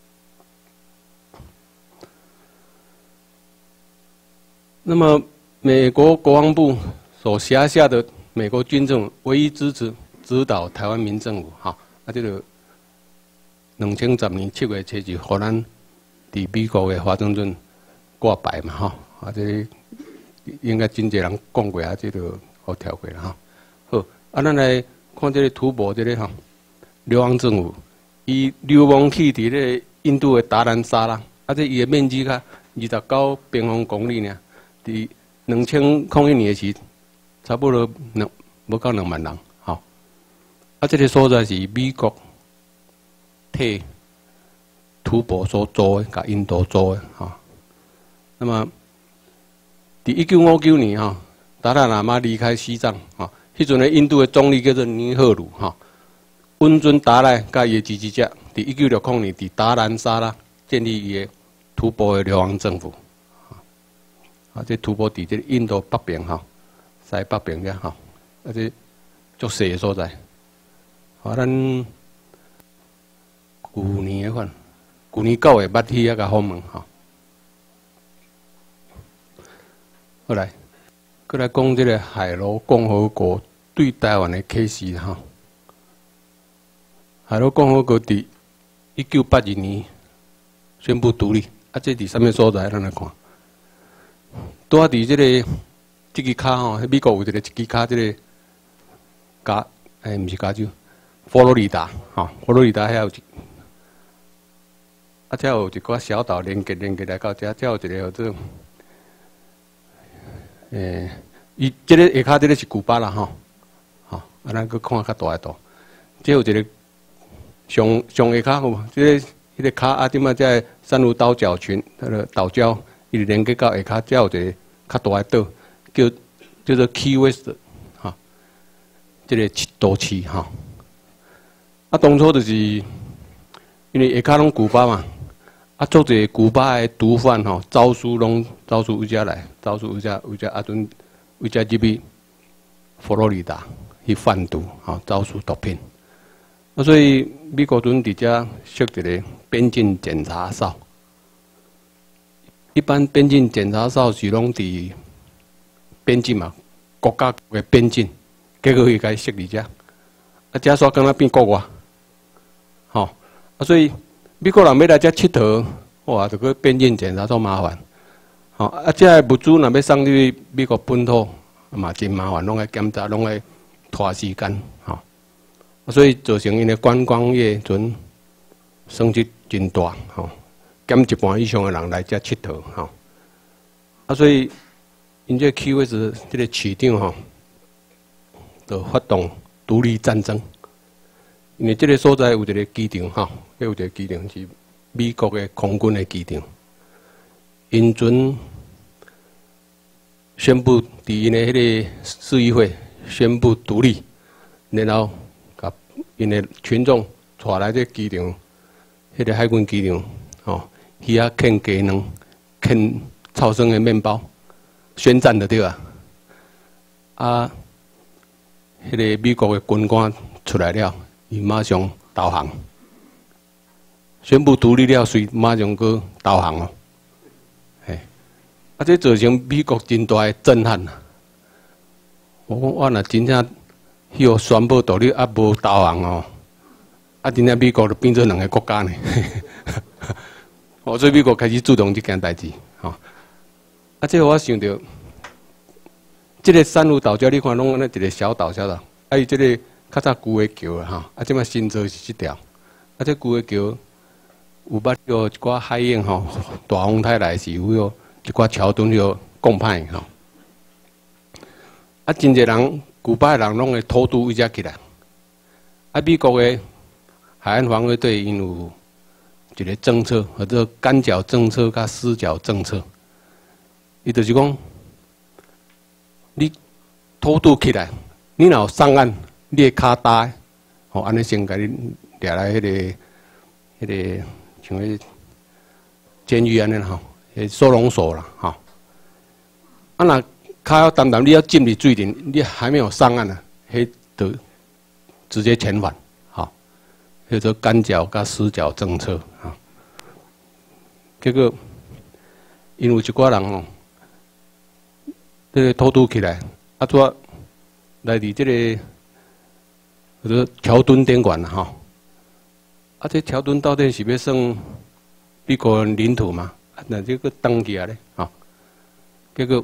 那么，美国国防部所辖下的。美国军政唯一支持指导台湾民政府，这个2010年7月7日，互咱伫美国的华盛顿挂牌嘛，这应该真侪人讲过这个好跳过了好，咱来看这个图博这个流亡政府，伊流亡去伫咧印度的达兰萨拉，这伊的面积较29平方公里呢，伫2001年时。差不多无到2万人，这个所在是美国替土博所租的，甲印度租的， 那么，伫1959年哈，达赖喇嘛离开西藏哈，迄阵的印度的总理叫做尼赫鲁哈，温准达赖甲伊的支持者，伫1960年伫达兰萨拉建立伊的吐蕃的流亡政府。啊，这吐蕃伫这印度北边哈，西北边遐哈，啊这足细的所在。啊，咱旧年款，旧年9月捌去遐甲访问哈。后来，过来讲这个海螺共和国对台湾的启示哈。海螺共和国伫1982年宣布独立，啊，这伫啥物所在？咱来看。拄啊，伫这个这支卡吼，美国有一个这支卡，这个毋是加州，佛罗里达吼，佛罗里达遐有一，啊，遮有一个小岛连接来到遮，遮有一个叫做，伊这个下骹这个是古巴啦吼，吼，啊，咱去看较大个图，这有一个上下骹有，这个迄个卡啊，点啊，遮珊瑚岛礁群，那个岛礁。伊连接到下骹，遮有一个较大的岛，叫做 Key West 哈，这个都市哈。啊，当初就是因为下骹拢古巴嘛，啊，做者古巴的毒贩吼，招数有遮来，招数有遮啊，阵有遮入去佛罗里达去贩毒吼，招数毒品。啊，所以美国阵伫遮设一个边境检查哨。一般边境检查哨是拢伫边境嘛，国家的边境，结果伊甲伊设伫遮，啊，遮煞敢若变国外，吼，啊，所以美国人要来遮佚佗，哇，就个边境检查煞麻烦，吼，啊，遮的物资若要送入去美国本土，嘛真麻烦，拢爱检查，拢爱拖时间，吼，所以造成因的观光业阵损失真大，吼。减一半以上的人来遮佚佗，吼，啊，所以因这 Key West 这个市长吼，就发动独立战争。因为这个所在有一个机场，吼，有一个机场是美国的空军的机场。因阵宣布伫因的迄个市议会宣布独立，然后甲因的群众带来这机场，迄个海军机场，吼。去遐啃鸡卵，啃超生的面包，宣战就对啊。啊，迄个美国的军官出来了，伊马上投降，宣布独立了，随马上去投降哦。嘿，啊，这造成美国真大的震撼啊！我讲我若真正迄个宣布独立啊，无投降哦，啊，真正美国就变做两个国家呢。所以美国开始主动这件代志，吼。啊，这我想到，这个珊瑚岛礁你看拢安尼一个小岛，啊，伊这个较早旧的桥啊，吼，啊，即马新造是这条，啊，这旧的桥有捌有一寡海鹰吼，大风台来时有有一寡桥墩有讲歹吼。啊，真侪人古巴的人拢会偷渡伊遮起来，啊，美国的海岸防卫队因有。一个政策，或者干角政策、甲死角政策，伊就是讲，你偷渡起来，你若有上岸，你的骹大，吼，安尼先甲你掠来迄个像迄监狱安尼吼，收容所啦，吼。啊，若骹要淡淡，你要浸入水里，你还没有上岸呢，迄就直接遣返。叫做干角甲死角政策啊，结果因有一寡人吼，这个偷渡起来，啊，做来伫这个叫做桥墩宾馆啦吼，啊，这桥墩到底是要算美国领土嘛？啊，那这个登记啊咧，吼，结果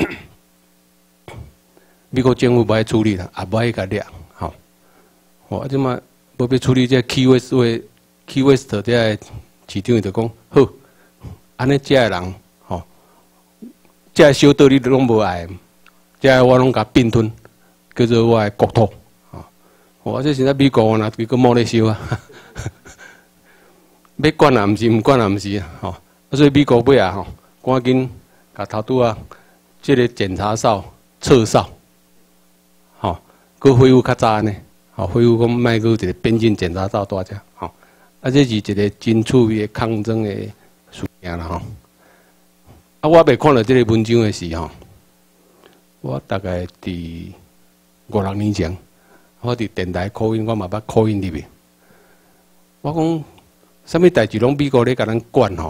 美国政府不爱处理啦，也不爱甲掠，吼，哦，啊，即嘛。要要处理这 Key West 这个市长就讲好，安尼这个人吼，这个小岛你拢无爱，这个我拢甲并吞，叫做我的国土，吼，我这现在美国呐，佮莫咧收啊，要管也毋是，毋管也毋是啊，吼，所以美国尾啊吼， 赶紧甲头拄啊，即个检查哨撤哨，吼，佮恢复较早呢，吼，恢复讲卖佮一个边境检查哨大只，吼，啊，这是一个真趣味的抗争的事件啦，吼。啊，我未看到这个文章的时候，我大概伫5、6年前，我伫电台call in，我嘛捌call in入去。我讲，啥物代志拢美国咧甲咱管吼，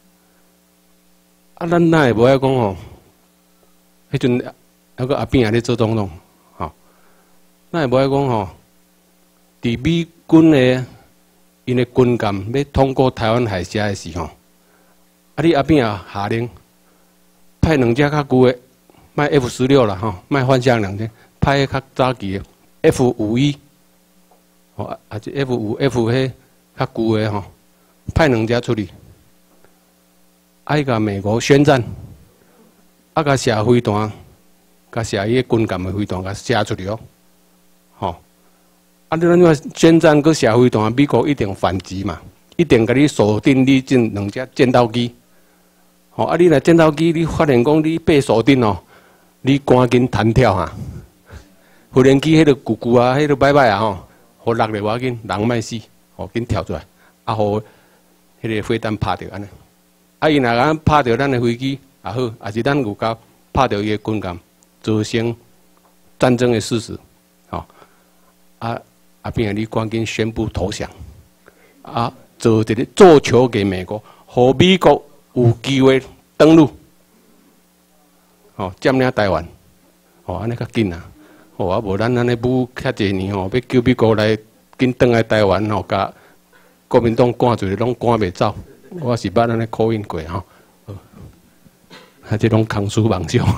啊，咱哪会无爱讲吼？迄阵那个阿扁也咧做总统，吼，哪会无爱讲吼？伫美军的因的军舰要通过台湾海峡的时候，啊，你阿扁也下令。派2只较旧的，卖 F16啦吼，卖幻象2只，派较早期的 F51，吼，啊是 F5、F 迄较旧的吼，派2只出去，爱甲美国宣战，啊甲射飞弹，甲射伊个军舰的飞弹，甲射出去哦，吼，啊你咱话宣战佮射飞弹，美国一定反击嘛，一定甲你锁定你这2只战斗机。哦，啊！你若战斗机，你发现讲你被锁定哦，你赶紧弹跳哈！无人机迄个咕咕啊，迄个摆摆啊吼，互落来要紧，人莫死，吼紧跳出来，啊，互迄个飞弹拍着安尼。啊，伊若敢拍着咱的飞机也好，也是咱有够拍着伊的军舰，造成战争的事实，吼。啊，阿扁你赶紧宣布投降，啊，做一个做球给美国，互美国。有机会登陆，吼占领台湾，吼安尼较紧啊！吼啊无咱安尼武遐济年吼，要叫美国来紧登来台湾吼，甲国民党赶做拢赶袂走。我是捌安尼考验过吼，啊这拢空思妄想。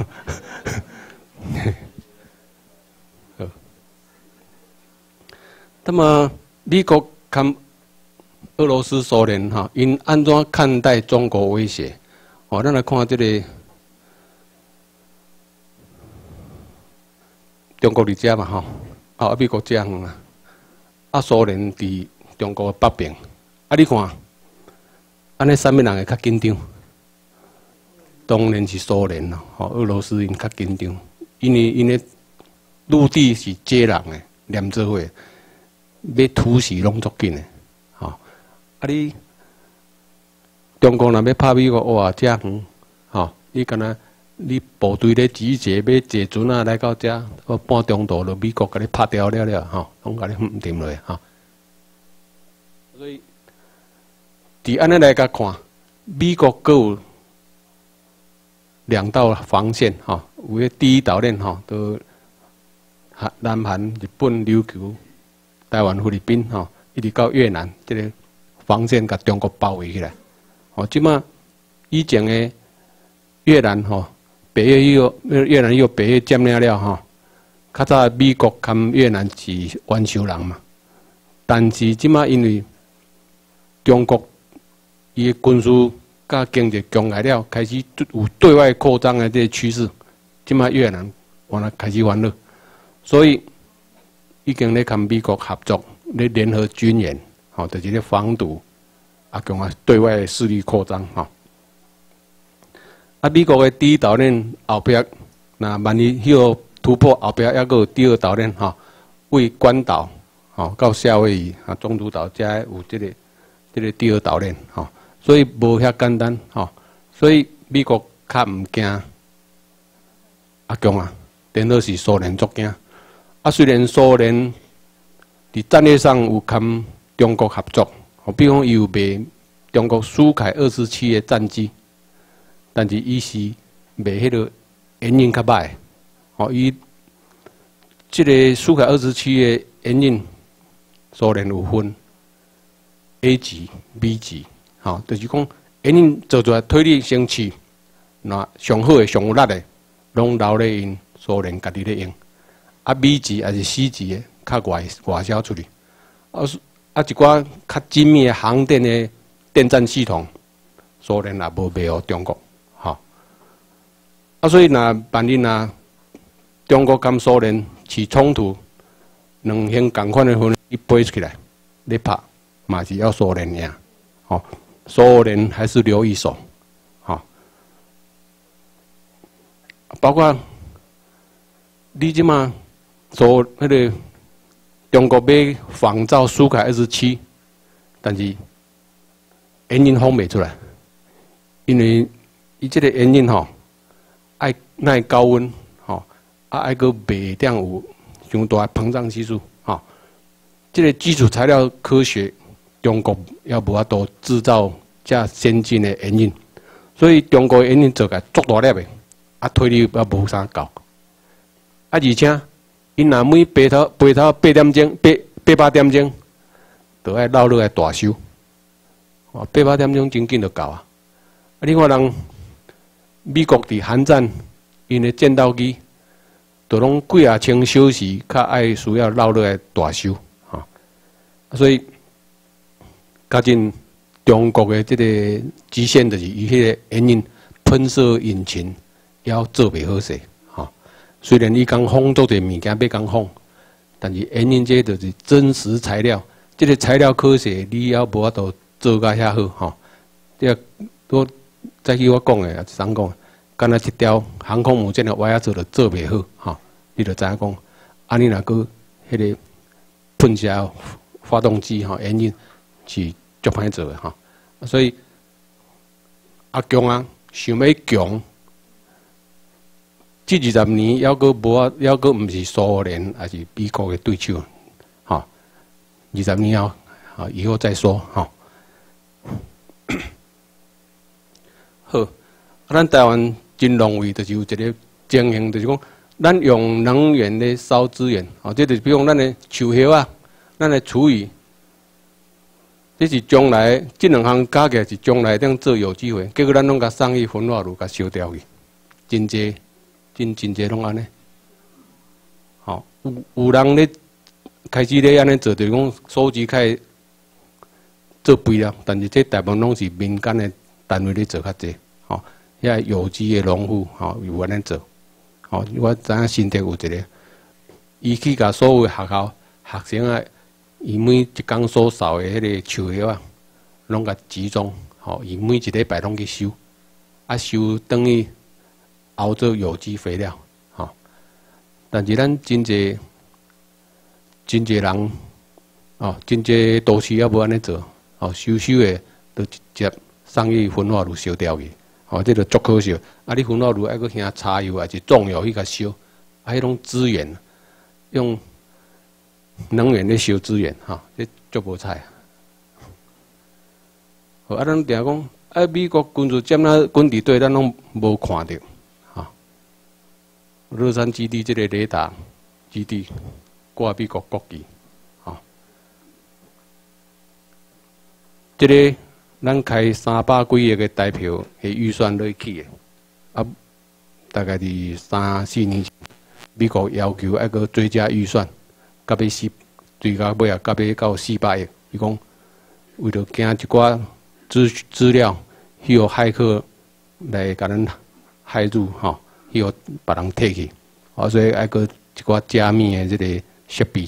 那么美国看。俄罗斯、苏联哈，因安怎看待中国威胁？哦，咱来看这个中国伫遮嘛吼，啊美国遮远啊，啊苏联伫中国北边，啊你看，安尼啥物人会较紧张？当然是苏联咯，吼俄罗斯因较紧张，因为因的陆地是接壤的，连做伙，要突袭拢足紧的。啊！你中国若要拍美国，哇，遮远，吼！你敢若你部队咧集结，要坐船啊来到遮，半中途就美国甲你拍掉了，吼，拢甲你唔掂落，吼。所以，伫安尼来甲看，美国阁有2道防线，吼，有个第一岛链，吼，都南韩、日本、琉球、台湾、菲律宾，吼，一直到越南，这个。防线甲中国包围起来，哦，即马以前的越南吼，北越越南以后北越占领了吼，较早美国跟越南是元首人嘛，但是即马因为中国伊的军事甲经济强来了，开始有对外扩张的这个趋势，即马越南完了开始烦恼，所以已经咧跟美国合作咧联合军演。吼，就是咧防堵啊，强啊对外势力扩张吼。啊，美国的第一岛链后壁，那万一迄个突破后壁，还佫有第2岛链吼，为关岛吼到夏威夷啊中途岛遮有这个第2岛链吼，所以无遐简单吼，所以美国较唔惊啊强啊，颠倒是苏联足惊啊，虽然苏联伫战略上有跟中国合作，比如讲，伊有卖中国苏凯27的战机，但是伊是卖迄个烟瘾较歹，吼，伊即个苏凯27的烟瘾，苏联有分 A 级、B 级，吼，就是讲烟瘾做出来推力先试，那上好的、上有力的，拢留咧因苏联家己咧用，啊 B 级还是 C 级的，较外销出去，啊，一寡较精密的航电的电站系统，苏联也无卖予中国，吼。啊，所以万一中国跟苏联起冲突，两型共款的分一飞起来，你拍嘛是要苏联赢，吼。苏联还是留一手，吼。 包括你即马做迄个中国要仿造苏凯27，但是原因放袂出来，因为伊即个原因吼，爱耐高温吼，爱个袂当有伤大膨胀系数吼。即个基础材料科学，中国也无法度制造遮先进的原因，所以中国原因做个足大粒的，推力也无啥够。而且，因若每白头8点钟、8点钟，就爱绕落来大修。8点钟真紧就够啊！你看人美国伫韩战，因的战斗机，就拢几啊千小时，较爱需要绕落来大修。所以，加进中国的这个极限就是伊迄个原因喷射引擎要做袂好势，虽然伊讲封做者物件要讲封，但是原因这就是真实材料，这个材料科学你要无法度做甲遐好，这都早起我讲的也是常讲，敢若一条航空母舰的歪做袂好，你就知影讲，你若个迄个喷射发动机原因是足歹做的所以阿强啊，想要强，这20年还阁毋是苏联还是美国的对手，20年后以后再说好，咱台湾真容易就是有一个情形，就是讲，咱用能源来烧资源，这就是比如讲咱的树叶啊。咱的厨余，这是将来这两项加起来是将来当做有机会，结果咱拢甲送去焚化炉甲烧掉去，真济拢安尼。有人咧开始咧安尼做，就是讲收集开始做肥料，但是这大部分拢是民间的单位咧做较济，遐有机的农户有安尼做。我知影新竹有一个，伊去甲所有学校学生啊。伊每一工所扫的迄个树叶啊，拢甲集中，伊每一礼拜拢去收，收等于熬做有机肥料，但是咱真济人，真济都市也无安尼做，收的都直接送去焚化炉烧掉去，这就足可惜。你焚化炉还阁添柴油还是重油去甲烧，迄种资源用。能源咧烧资源，这足无彩。咱定讲，美国军事占那军地队，咱拢无看到，乐山基地这个雷达基地挂美国国旗，这个咱开300几亿个台票的预算落去的，大概伫3、4年前，美国要求一个追加预算。到尾最到尾啊，到尾到400亿。伊讲为着惊一寡资料，许个骇客来甲咱骇入许个别人摕去，所以还个一寡加密的这个设备，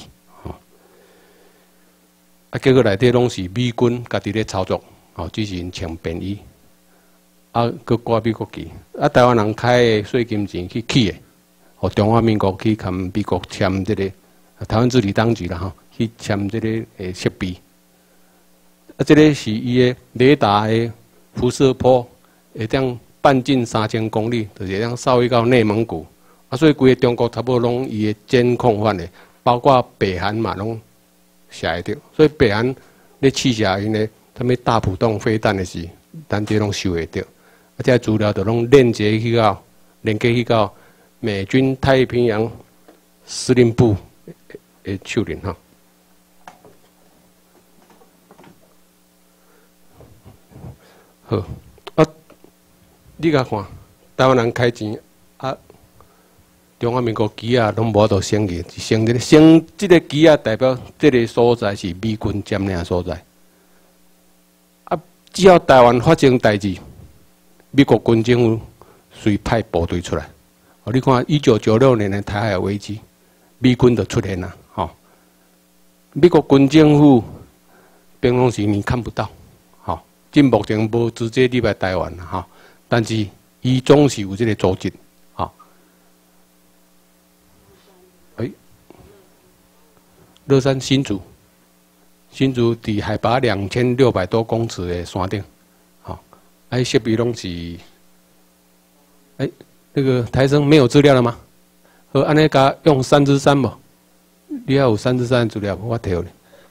结果内底拢是美军家己咧操作，只是因穿便衣，佮挂美国旗，台湾人开的税金钱去起的，互中华民国去跟美国签这个。台湾治理当局啦，去签这个设备，这个是伊的雷达的辐射波，会当半径3000公里，就是会当扫去到内蒙古，所以规个中国差不多拢伊的监控范围，包括北韩嘛拢下会着，所以北韩咧试射因的他们大浦洞飞弹的时，咱这拢收会着，这资料就拢连接去到美军太平洋司令部。手里好你甲看，台湾人开钱中华民国旗拢无法度升去，升这个旗代表这个所在是美军占领所在。只要台湾发生代志，美国军政府随派部队出来。你看1996年的台海危机，美军就出现了。美国军政府平常时你看不到，今目前无直接入来台湾，但是伊总是有这个组织， 乐山新竹，新竹伫海拔2600多公尺的山顶，好，设备拢是，那个台生没有资料了吗？和安尼甲用3:3无？你要有3:3资料，我摕咧。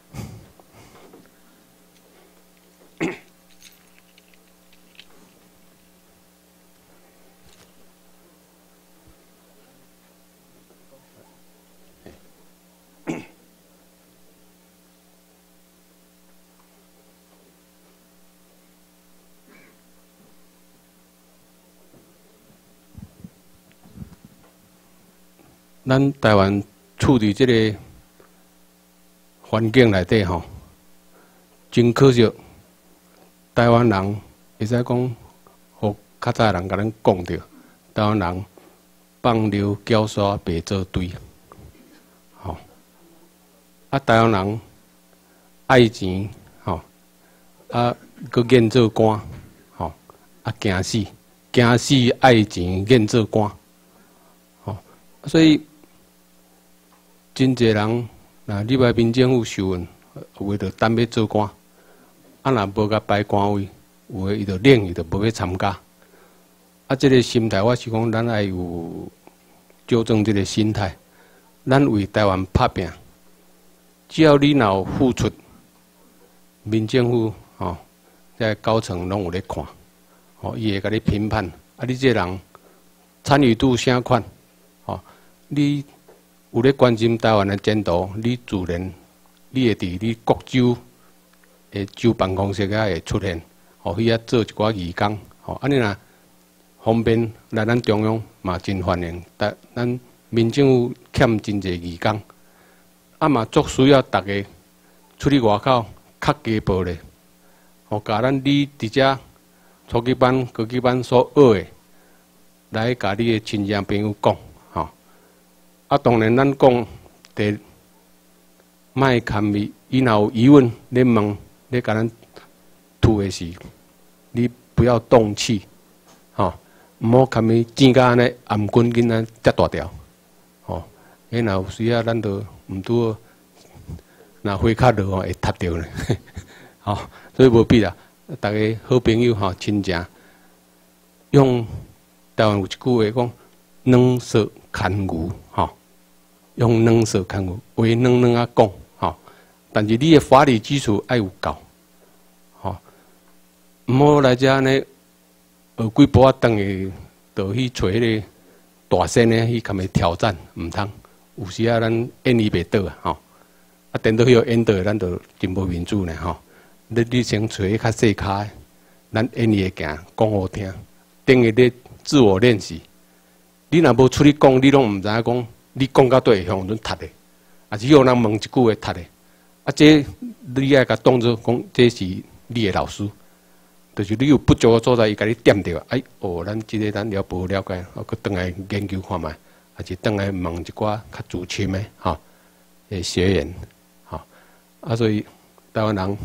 咱台湾处理这个环境内底吼，真可惜，台湾人会使讲，互较早人甲咱讲着，台湾人放流搅沙白做堆，吼，台湾人爱钱，吼，佮愿做官，吼，惊死，惊死爱钱愿做官，吼，所以。真侪人，你来民政府受训，有诶着担要做官，若无甲摆官位，有诶伊着冷，伊着无要参加。即个心态，我是讲，咱爱有纠正即个心态。咱为台湾拍拼，只要你若有付出，民政府即高层拢有咧看，伊会甲你评判。你这人参与度啥款，你。有咧关心台湾的前途，你自然你会伫你各州的州办公室会出现，去做一寡义工，安尼若方便来咱中央嘛真欢迎。但咱民政府欠真侪义工，嘛足需要大家出去外口较加步咧，甲咱你伫遮初级班、高级班所学的，来甲你的亲戚朋友讲。当然，咱讲第，莫堪伊，伊若有疑问，你问，你甲咱吐的是，你不要动气，毋好堪伊整甲安尼颔棍囡仔遮大条，若有需要，咱就毋拄，若花卡落会塌着咧，所以无必啦。大家好朋友亲情，用台湾有一句话讲，软舌牵牛，用软舌牵牛，话软软啊讲，但是你的法律基础要有够，毋好来遮呢学几步啊，等于就去找迄个大仙呢去甲伊挑战，毋通。有时啊，咱演伊袂倒啊，等到迄个演倒，咱就真无民主呢，你先找迄较细卡的，咱演伊会行，讲好听，等于咧自我练习。你若无出去讲，你拢毋知影讲。你讲到对向恁读的，是有人问一句会读的，这你爱甲当作讲，这是你的老师，就是你有不足的所在，伊甲你点着，咱即个咱了无了解，佮倒来研究看卖，还是倒来问一寡较资深的学员，所以台湾人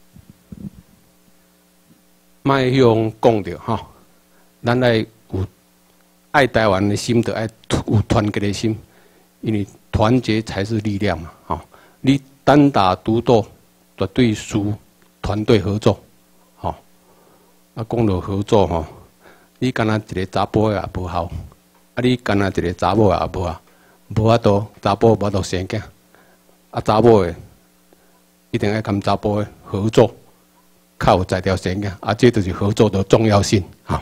莫向讲着咱爱有爱台湾的心，就爱有团结的心。因为团结才是力量嘛，你单打独斗绝对输团队合作，讲到合作你干那一个查甫也无效，你干那一个查某也无啊，无法度查甫无法度生囝，查某的一定要跟查甫的合作，较有才调生囝，这就是合作的重要性，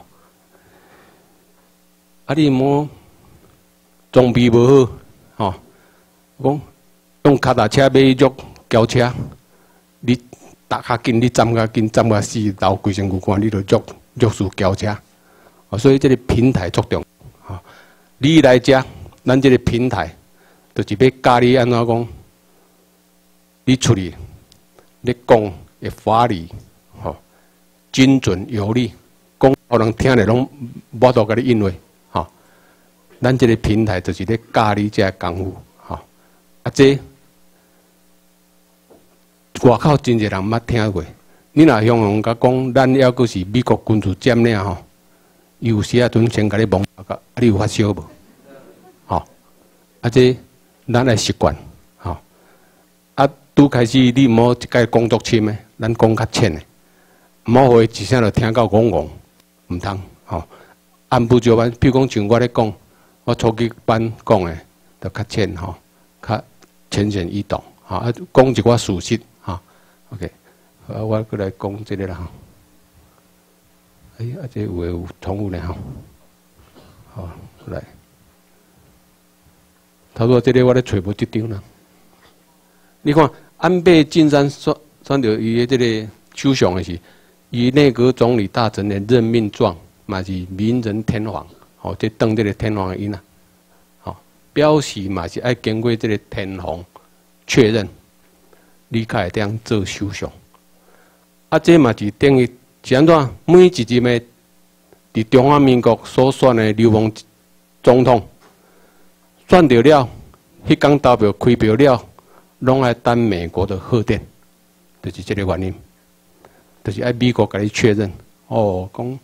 你莫装备无好。讲用脚踏车买肉轿车，你踏较紧，你站较紧，站较死，流规身躯汗，你就肉输轿车。所以这个平台作用，你来遮，咱这个平台，就是要教你安怎讲，你处理，你讲的法理，精准有力，讲互人听咧拢无多甲你因为。咱这个平台就是咧教你这功夫，这外口真侪人捌听过。你若向人甲讲，咱还阁是美国军事占领有时啊阵先甲你蒙你有发烧无？这咱来习惯， 拄开始你毋好一概讲足深的，咱讲较浅的，毋好互伊一声就听到戆戆，毋通吼。按部就班，比如讲像我咧讲，我初级班讲的，就较浅吼，较浅显易懂，吼啊，讲一寡事实，吼 ，OK， 我过来讲这个啦，吼。哎，这有诶有重复咧，吼，好，来，差不多这个我咧找无这张啦。你看，安倍晋三选到伊的这个首相的是，伊内阁总理大臣的任命状嘛是明仁天皇，吼，这登这个天皇的印啊，吼，表示嘛是爱经过这个天皇确认，你才会当做首相。啊，这嘛是等于是安怎？每一任的伫中华民国所选的流亡总统，选到了，迄天投票开票了。拢爱等美国的贺电，就是这个原因，就是爱美国甲你确认，哦，讲，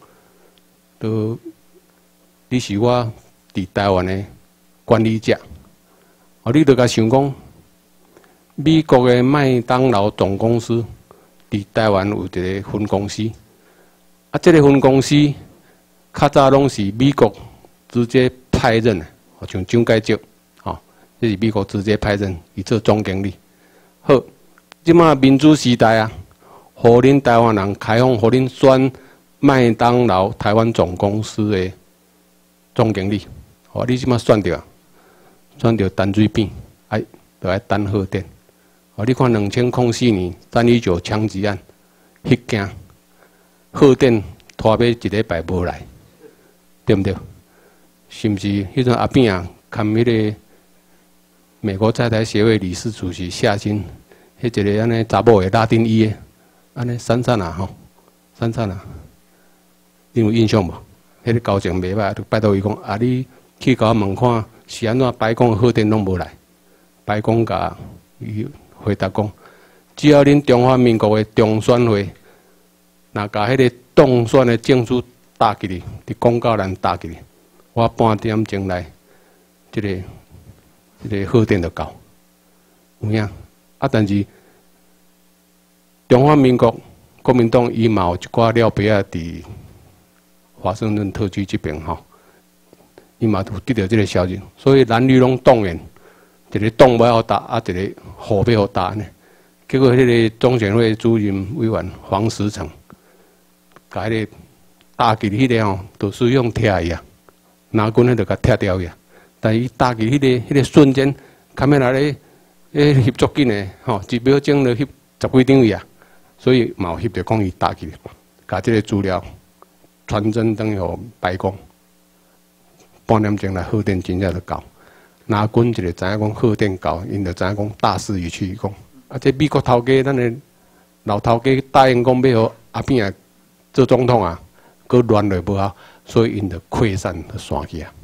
你是我伫台湾的管理者，哦，你著甲想讲，美国的麦当劳总公司伫台湾有一个分公司，啊，这个分公司较早拢是美国直接派任的，像蒋介石。这是美国直接派任伊做总经理。好，即马民主时代啊，互恁台湾人开放，互恁选麦当劳台湾总公司的总经理。哦，你即马选着，选着陈水扁，哎，就爱等贺电。哦，你看2004年319枪击案，迄件贺电拖尾一礼拜无来，对不对？是毋是？迄阵阿扁啊，看迄个。美国在台协会理事主席夏金，迄一个安尼查某的拉丁裔的，安尼闪闪啊吼，闪闪啊，你有印象无？迄个交情袂歹，就拜托伊讲啊，你去甲我问看是安怎白宫的贺电拢无来，白宫甲伊回答讲，只要恁中华民国的中选会，若甲迄个当选的证书打起哩，伫公告栏打起哩，我半点钟来，这个贺电就到，有影啊？但是中华民国国民党伊嘛有一寡了别啊，伫华盛顿特区这边吼，伊嘛有得到这个消息，所以蓝绿拢动员，一个党要打，啊一个火要打呢。结果迄个中选会主任委员黄石成，甲迄个打击迄个吼，都是用拆伊啊，拿棍迄就甲拆掉伊啊。但伊打击迄个瞬间，卡梅拉咧翕足紧诶，吼，1秒钟就翕10几张伊啊，所以嘛有翕着讲伊打击，甲即个资料传真等于互白宫，半点钟来贺电真正就到，拿棍一个知影讲贺电到，因就知影讲大势已去讲，啊，这美国头家咱诶老头家答应讲要互阿扁啊做总统啊，佮乱落无好，所以因就溃散就散去啊。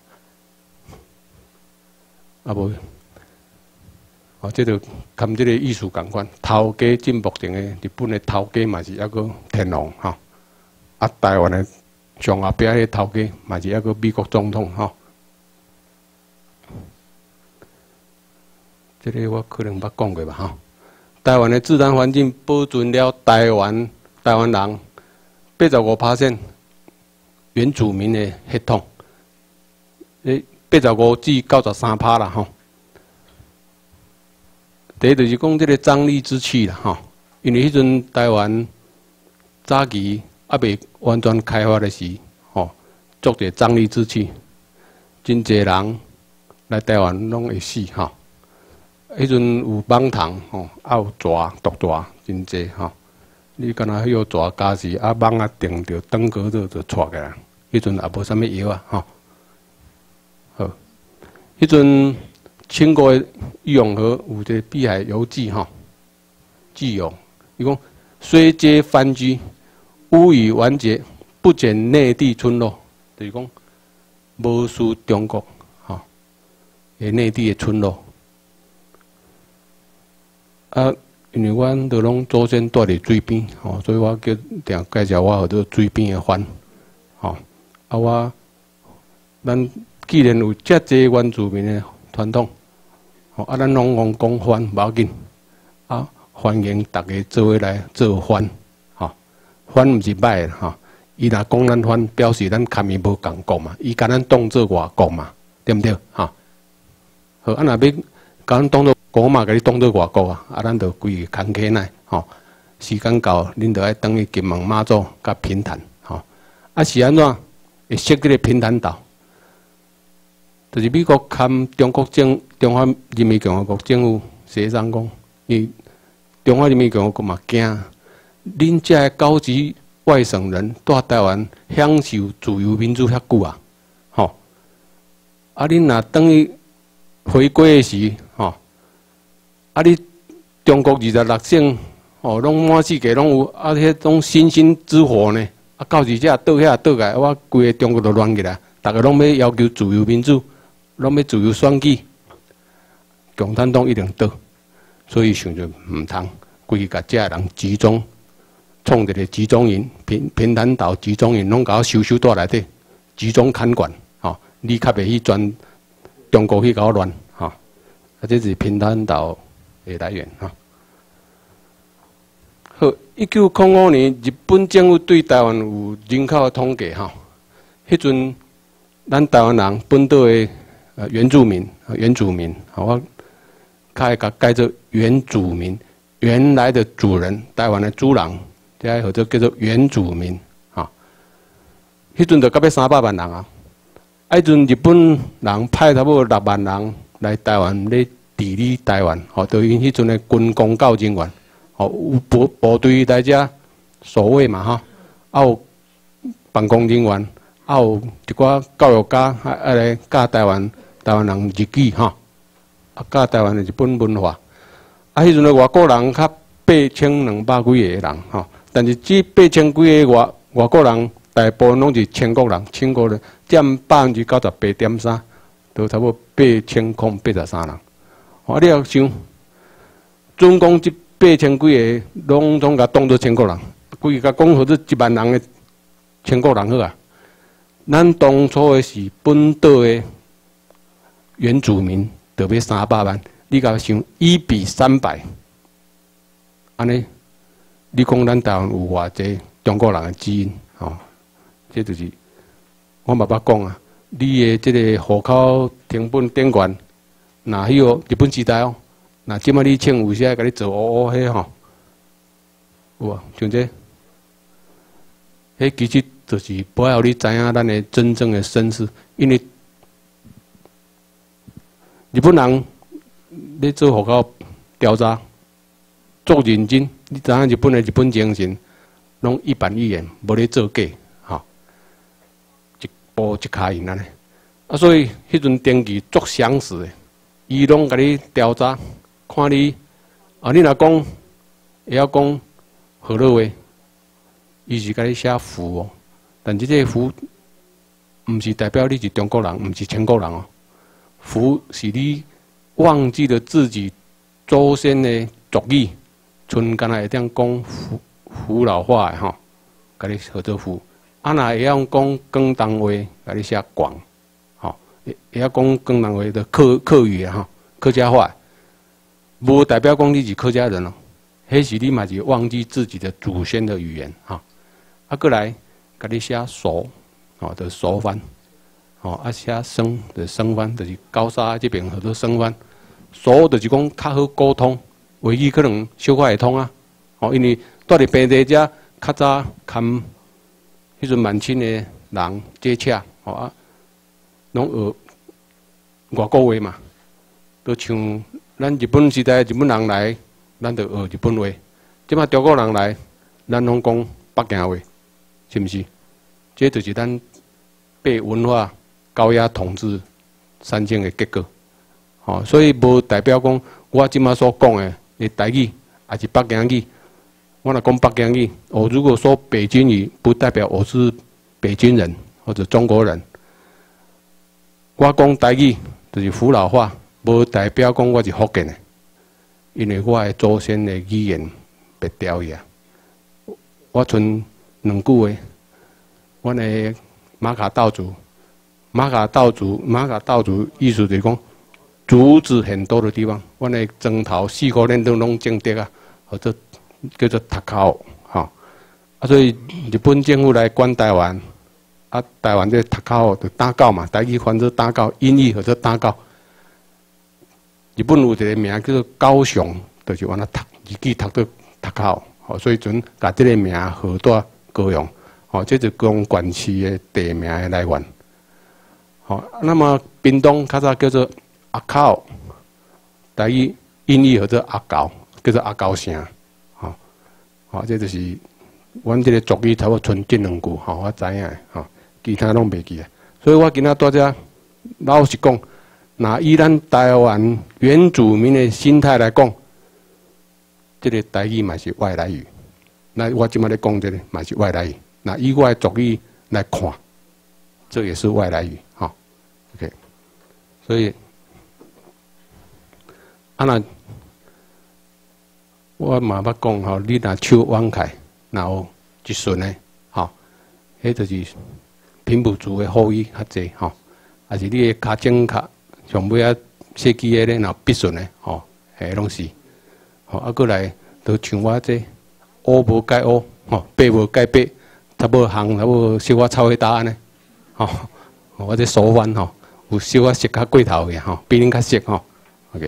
啊无，哦，这就含这个意思共款。头家进目前的日本的头家嘛是一个天皇哈，啊，台湾的上下边的头家嘛是一个美国总统哈。这个我可能捌讲过吧哈。台湾的自然环境保存了台湾人85%原住民的血统。85至93%啦吼，第一就是讲这个瘴疠之气啦吼，因为迄阵台湾早期还未完全开发的时，吼，足者瘴疠之气，真侪人来台湾拢会死吼。迄阵有蠓虫吼，还有蛇、毒蛇真侪吼。你敢若迄个蛇加死，啊蠓啊叮着，登革热就出来啦。迄阵也无啥物药啊吼。好，迄阵清国的义永和有一个《碧海游记》吼，记有，伊讲虽皆番居，屋已完结，不减内地村落，就是讲无输中国吼，诶内地的村落。啊，因为阮都拢祖先住伫水边，吼，所以我叫定介绍我好多水边的番，吼，啊咱。既然有遮济原住民的传统，吼啊，咱拢讲番无要紧， 欢迎大家做伙来做番，吼，番毋是歹吼。伊若讲咱番，表示咱卡面无共国嘛，伊甲咱当做外国嘛，对毋对？吼，好，啊若要甲咱当做国嘛，甲你当做外国啊，啊，咱就规个空起来，吼，时间到，恁就爱等于金门马祖甲平潭，吼，啊是安怎会设这个平潭岛？就是美国含中华人民共和国政府协商讲，伊中华人民共和国嘛惊，恁遮个高级外省人在台湾享受自由民主遐久啊，吼，啊恁若等于回归时，吼，啊你中国26省，吼，拢满世界拢有，啊迄种星星之火呢，啊到时遮倒遐倒来，我规个中国都乱起来，大家拢要求自由民主。拢要自由选举，共产党一定倒，所以想着唔通，规个遮人集中，创一个集中营，平潭岛集中营，拢甲我收在内底，集中看管，吼，你较袂去专中国去搞乱，吼，啊，这是平潭岛的来源，吼。好，1905年，日本政府对台湾有人口的统计，吼，迄阵咱台湾人本岛的。原住民，我较会甲改做原住民，原来的主人，台湾的主人，这或者叫做原住民，哈。迄阵就到要300万人啊，迄阵日本人派差不多6万人来台湾咧治理台湾，吼，就因迄阵的军公教人员，吼，有部队来遮守卫嘛，哈，啊有办公人员，啊有一寡教育家，来教台湾人日语吼，啊教台湾的日本文化。啊，迄阵的外国人较8200几个人吼，但是这8000几个外国人，大部分拢是清国人，占98.3%，都差不多8083人。啊，你要想，总共这8000几个，拢总甲当作清国人，规个讲好做1万人的清国人好啊。咱当初的是本岛的。原住民就要300万，你甲想1比300，安尼，你讲咱台湾有偌济中国人的基因，吼，这就是我爸爸讲啊，你的这个户口成本点悬，那迄个日本时代哦，那即摆你请有些甲你做迄吼，有啊，像这，迄其实就是不要你知影咱的真正的身世，因为。日本人咧做户口调查，足认真。你知影日本精神，拢一板一眼，无咧做假，吼，一步一卡印安尼。啊，所以迄阵登记足详实的，伊拢甲你调查，看你啊，你若讲会晓讲河洛话，伊是甲你写符哦。但是这个符，毋是代表你是中国人，毋是清国人哦。福是你忘记了自己祖先的族语，剩干那会当讲福老话的吼，甲你合做福。啊，若会晓讲广东话，甲你写广，吼，会晓讲广东话的客语啊，吼，客家话，无代表讲你是客家人哦。迄是你嘛是忘记自己的祖先的语言，吼。啊，过来甲你写熟，吼，就熟番。哦，啊，写生的生番，就是高沙这边好多生番，所就是讲较好沟通，话语可能小可会通啊。哦，因为住伫平地遮较早含迄阵满清的人接洽，哦啊，拢学外国话嘛，都像咱日本时代日本人来，咱就学日本话；即摆中国人来，咱拢讲北京话，是毋是？这就是咱被文化。高压统治产生的结果，哦，所以无代表讲我即马所讲的台语还是北京语。我若讲北京语，我如果说北京语，不代表我是北京人或者中国人。我讲台语就是福佬话，无代表讲我是福建的，因为我的祖先的语言别调去啊。我剩2句话，我的马卡道族。马卡道族意思就是讲，竹子很多的地方，阮的庄头4块链都拢种植啊， 或者叫做读考，吼。啊，所以日本政府来管台湾，啊，台湾这读考就打狗嘛，台语翻做打狗，英语或者打狗。日本有一个名叫做高雄，就是往那读，日语读到读考，吼，所以阵把这个名号带高雄，吼，这就高雄县市的地名的来源。好，那么屏东较早叫做阿口，台语英语或者阿狗，叫做阿狗城，吼，好，这就是阮这个族语差不多剩这两句，吼，我知影，吼，其他拢袂记啊。所以我今仔在这老实讲，那以咱台湾原住民的心态来讲，这个台语嘛是外来语。那我即摆咧讲这个嘛是外来语。那以我的族语来看，这也是外来语，吼。OK， 所以，啊那我嘛捌讲吼，你若手往开，然后一顺的，吼，迄就是平埔族的后裔较济，吼，还是你的骹整骹上尾啊设计的咧，然后必顺的，吼，迄拢是，吼，啊过来都像我这乌无改乌，吼，白无改白，差不多行，差不多小可臭迄答案呢，吼，我这手腕吼。有小可色较过头嘅吼，比恁较色吼 ，OK。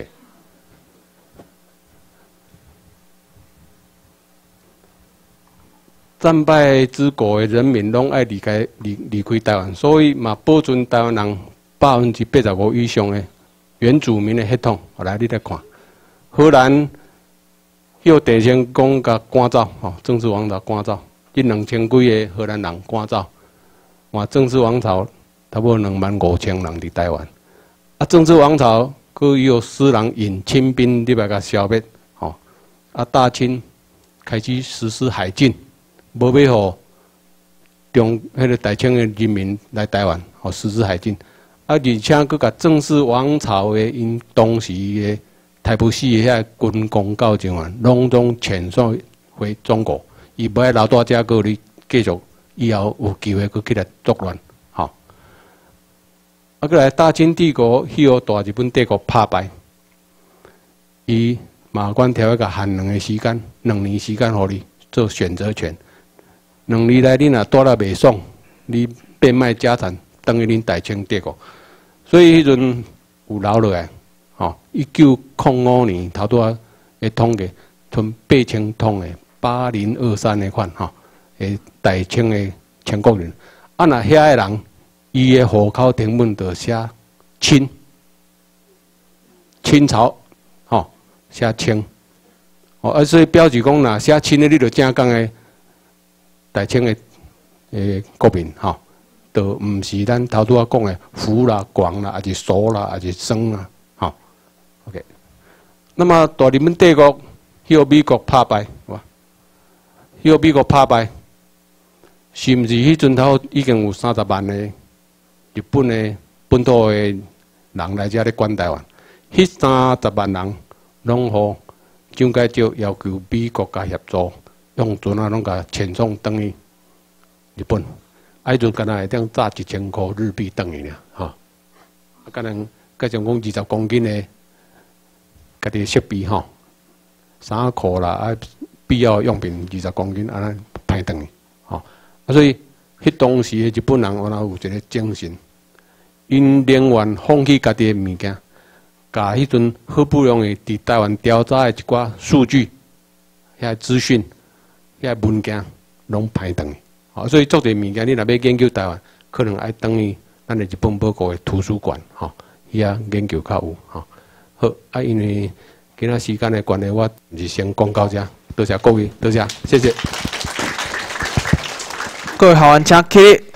战败之国的人民拢爱离开台湾，所以嘛保存台湾人85%以上的原住民的血统。后来你来看，荷兰叫地仙公甲赶走，吼，政治王朝赶走，这2000几个荷兰人赶走，哇，政治王朝。差不多25000人伫台湾，啊，政治王朝佫有私人引清兵入来甲消灭，吼，啊，大清开始实施海禁，无要互迄个大清的人民来台湾，吼，实施海禁，啊，而且佫甲正式王朝的因当时的台北市的遐军工教人员，拢总遣送回中国，伊无爱留在遮佫你继续以后有机会佫起来作乱。啊，过来大清帝国去互大日本帝国打败，伊马关条约甲限2个时间，2年时间互你做选择权。2年内你若住了袂爽，你变卖家产，等于恁大清帝国。所以迄阵有留落来，吼，1905年头拄啊的统计，从8000通的8023的款，吼，诶，大清的清国人，啊，若遐个人。伊的户口成本就写清朝，吼，写清，哦，啊，所以表示讲若写清的，你就正讲的大清的国民，吼，就毋是咱头拄仔讲的福啦、广啦，还是苏啦，还是省啦，吼 ，OK。那么大日本帝国去美国打败，哇，去美国打败，是毋是迄阵头已经有30万的？日本的本土的人来遮咧管台湾，迄30万人拢互蒋介石要求美国甲协助，用船啊拢甲遣送转去日本，啊，迄阵敢若会当炸1000块日币转去尔，吼，啊，敢若加上讲20公斤的家己设备吼，衫裤啦啊，必要用品20公斤安尼派转去，吼，啊，所以迄当时的日本人原来有一个精神。因宁愿放弃家己的物件，甲迄阵好不容易伫台湾调查的一寡数据、遐资讯、遐文件，拢歹转去。好，所以做者物件，你若要研究台湾，可能爱等于咱的日本报国的图书馆，吼，遐研究较有，吼。好，啊，因为今仔时间的关系，我就先讲到这，多谢各位，多谢，谢谢。 各位好玩家，起立。